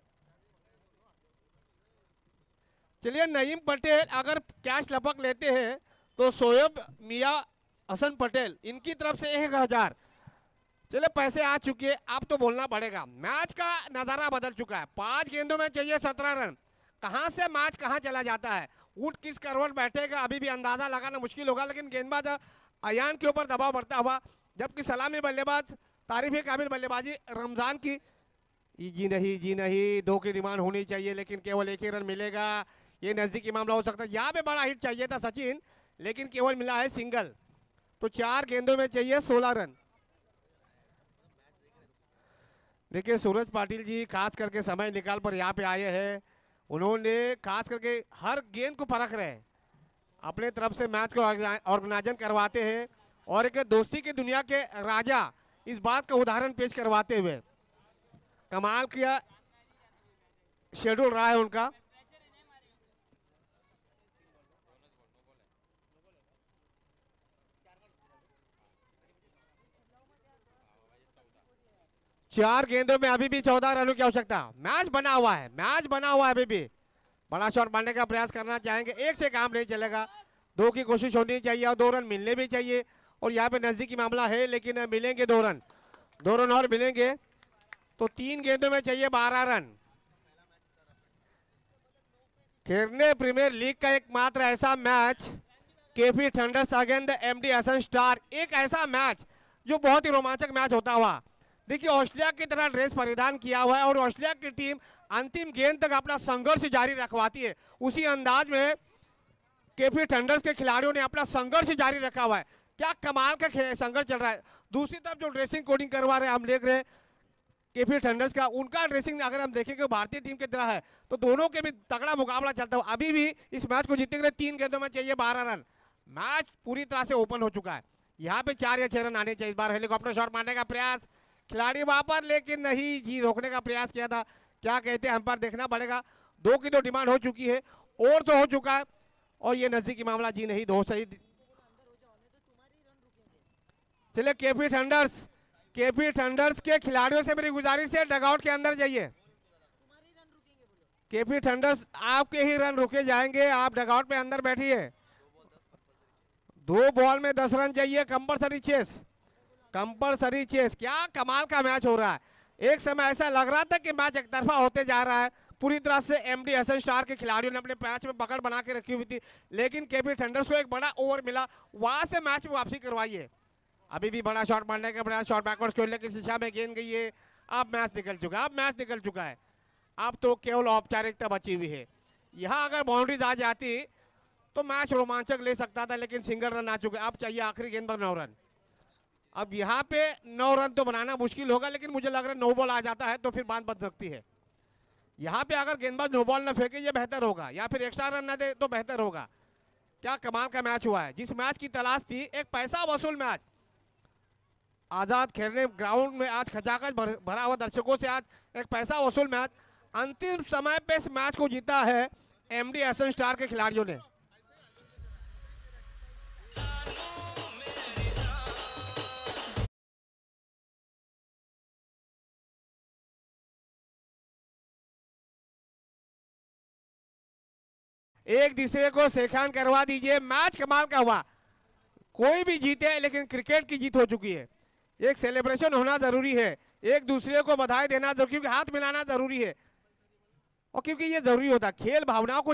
चलिए नईम पटेल अगर कैच लपक लेते हैं तो शोएब मियां हसन पटेल, इनकी तरफ से 1000। चलिए पैसे आ चुके, अब तो बोलना पड़ेगा, मैच का नजारा बदल चुका है। 5 गेंदों में चाहिए 17 रन। कहां से मैच कहां चला जाता है, ऊंट किस करवट बैठेगा अभी भी अंदाजा लगाना मुश्किल होगा, लेकिन गेंदबाज अयान के ऊपर दबाव बढ़ता हुआ। जबकि सलामी बल्लेबाज तारीफ काबिल बल्लेबाजी रमजान की। जी नहीं, जी नहीं, 2 की डिमांड होनी चाहिए लेकिन केवल 1 ही रन मिलेगा। ये नजदीकी मामला हो सकता है। यहाँ पे बड़ा हिट चाहिए था सचिन, लेकिन केवल मिला है सिंगल। तो 4 गेंदों में चाहिए 16 रन। देखिए सूरज पाटिल जी खास करके समय निकाल पर यहाँ पे आए हैं। उन्होंने खास करके हर गेंद को परख रहे हैं, अपने तरफ से मैच को ऑर्गेनाइजन करवाते हैं और एक दोस्ती की दुनिया के राजा इस बात का उदाहरण पेश करवाते हुए कमाल किया शेड्यूल रहा है उनका। चार गेंदों में अभी भी 14 रनों की आवश्यकता। मैच बना हुआ है, मैच बना हुआ है अभी भी। बड़ा शॉट मारने का प्रयास करना चाहेंगे, एक से काम नहीं चलेगा, 2 की कोशिश होनी चाहिए और 2 रन मिलने भी चाहिए। और यहाँ पे नजदीकी मामला है लेकिन मिलेंगे 2 रन, 2 रन और मिलेंगे। तो 3 गेंदों में चाहिए 12 रन। खेलने प्रीमियर लीग का एकमात्र ऐसा match KP thunders against the MD Hasan star, एक ऐसा मैच जो बहुत ही रोमांचक मैच होता हुआ। देखिए ऑस्ट्रेलिया की तरह ड्रेस परिधान किया हुआ है और ऑस्ट्रेलिया की टीम अंतिम गेंद तक अपना संघर्ष जारी रखवाती है। उसी अंदाज में केपी थंडर्स के खिलाड़ियों ने अपना संघर्ष जारी रखा हुआ है। क्या कमाल का संघर्ष चल रहा है। दूसरी तरफ जो ड्रेसिंग कोडिंग करवा रहे हैं हम देख रहे हैं केपी थंडर्स का, उनका ड्रेसिंग अगर हम देखेंगे भारतीय टीम की तरह है तो दोनों के भी तगड़ा मुकाबला चलता है। अभी भी इस मैच को जीतने के लिए 3 गेंदों में चाहिए 12 रन। मैच पूरी तरह से ओपन हो चुका है। यहाँ पे 4 या 6 रन आने चाहिए। इस बार हेलीकॉप्टर शॉट मारने का प्रयास, खिलाड़ी वहां पर लेकिन नहीं जी, रोकने का प्रयास किया था। क्या कहते हैं अंपायर, देखना पड़ेगा। 2 की तो डिमांड हो चुकी है और तो हो चुका है और ये नजदीकी मामला जी नहीं, 2 सही। चलिए केपी थंडर्स के खिलाड़ियों से मेरी गुजारिश है डगआउट के अंदर जाइए। केपी थंडर्स आपके ही रन रुके जाएंगे, आप डगआउट में अंदर बैठिए। 2 बॉल में 10 रन चाहिए, कंपल्सरी चेस, कंपल्सरी चेस। क्या कमाल का मैच हो रहा है। एक समय ऐसा लग रहा था कि मैच एकतरफा होते जा रहा है। पूरी तरह से एमडी हसन स्टार के खिलाड़ियों ने अपने मैच में पकड़ बना के रखी हुई थी, लेकिन केपी थंडर्स को एक बड़ा ओवर मिला, वहां से मैच में वापसी करवाइए। अभी भी बड़ा शॉट मारने के प्रयास, शॉट बैकवर्ड खेलने की दिशा में गेंद गई है। अब मैच निकल चुका है, अब मैच निकल चुका है। अब तो केवल औपचारिकता बची हुई है। यहाँ अगर बाउंड्रीज आ जाती तो मैच रोमांचक ले सकता था, लेकिन सिंगल रन आ चुके। अब चाहिए आखिरी गेंद पर 9 रन। अब यहाँ पे 9 रन तो बनाना मुश्किल होगा, लेकिन मुझे लग रहा है 9 बॉल आ जाता है तो फिर बात बन सकती है। यहाँ पे अगर गेंदबाज 9 बॉल न फेंके ये बेहतर होगा, या फिर एक्स्ट्रा रन न दे तो बेहतर होगा। क्या कमाल का मैच हुआ है। जिस मैच की तलाश थी, एक पैसा वसूल मैच, आजाद खेलने ग्राउंड में आज खचाखच भरा हुआ दर्शकों से, आज एक पैसा वसूल मैच। अंतिम समय पे इस मैच को जीता है एमडी हसन स्टार के खिलाड़ियों ने। एक दूसरे को शेखान करवा दीजिए। मैच कमाल का हुआ, कोई भी जीते लेकिन क्रिकेट की जीत हो चुकी है। एक सेलिब्रेशन होना जरूरी है, एक दूसरे को बधाई देना जरूरी, क्योंकि हाथ मिलाना जरूरी है और क्योंकि ये जरूरी होता है। खेल भावनाओं को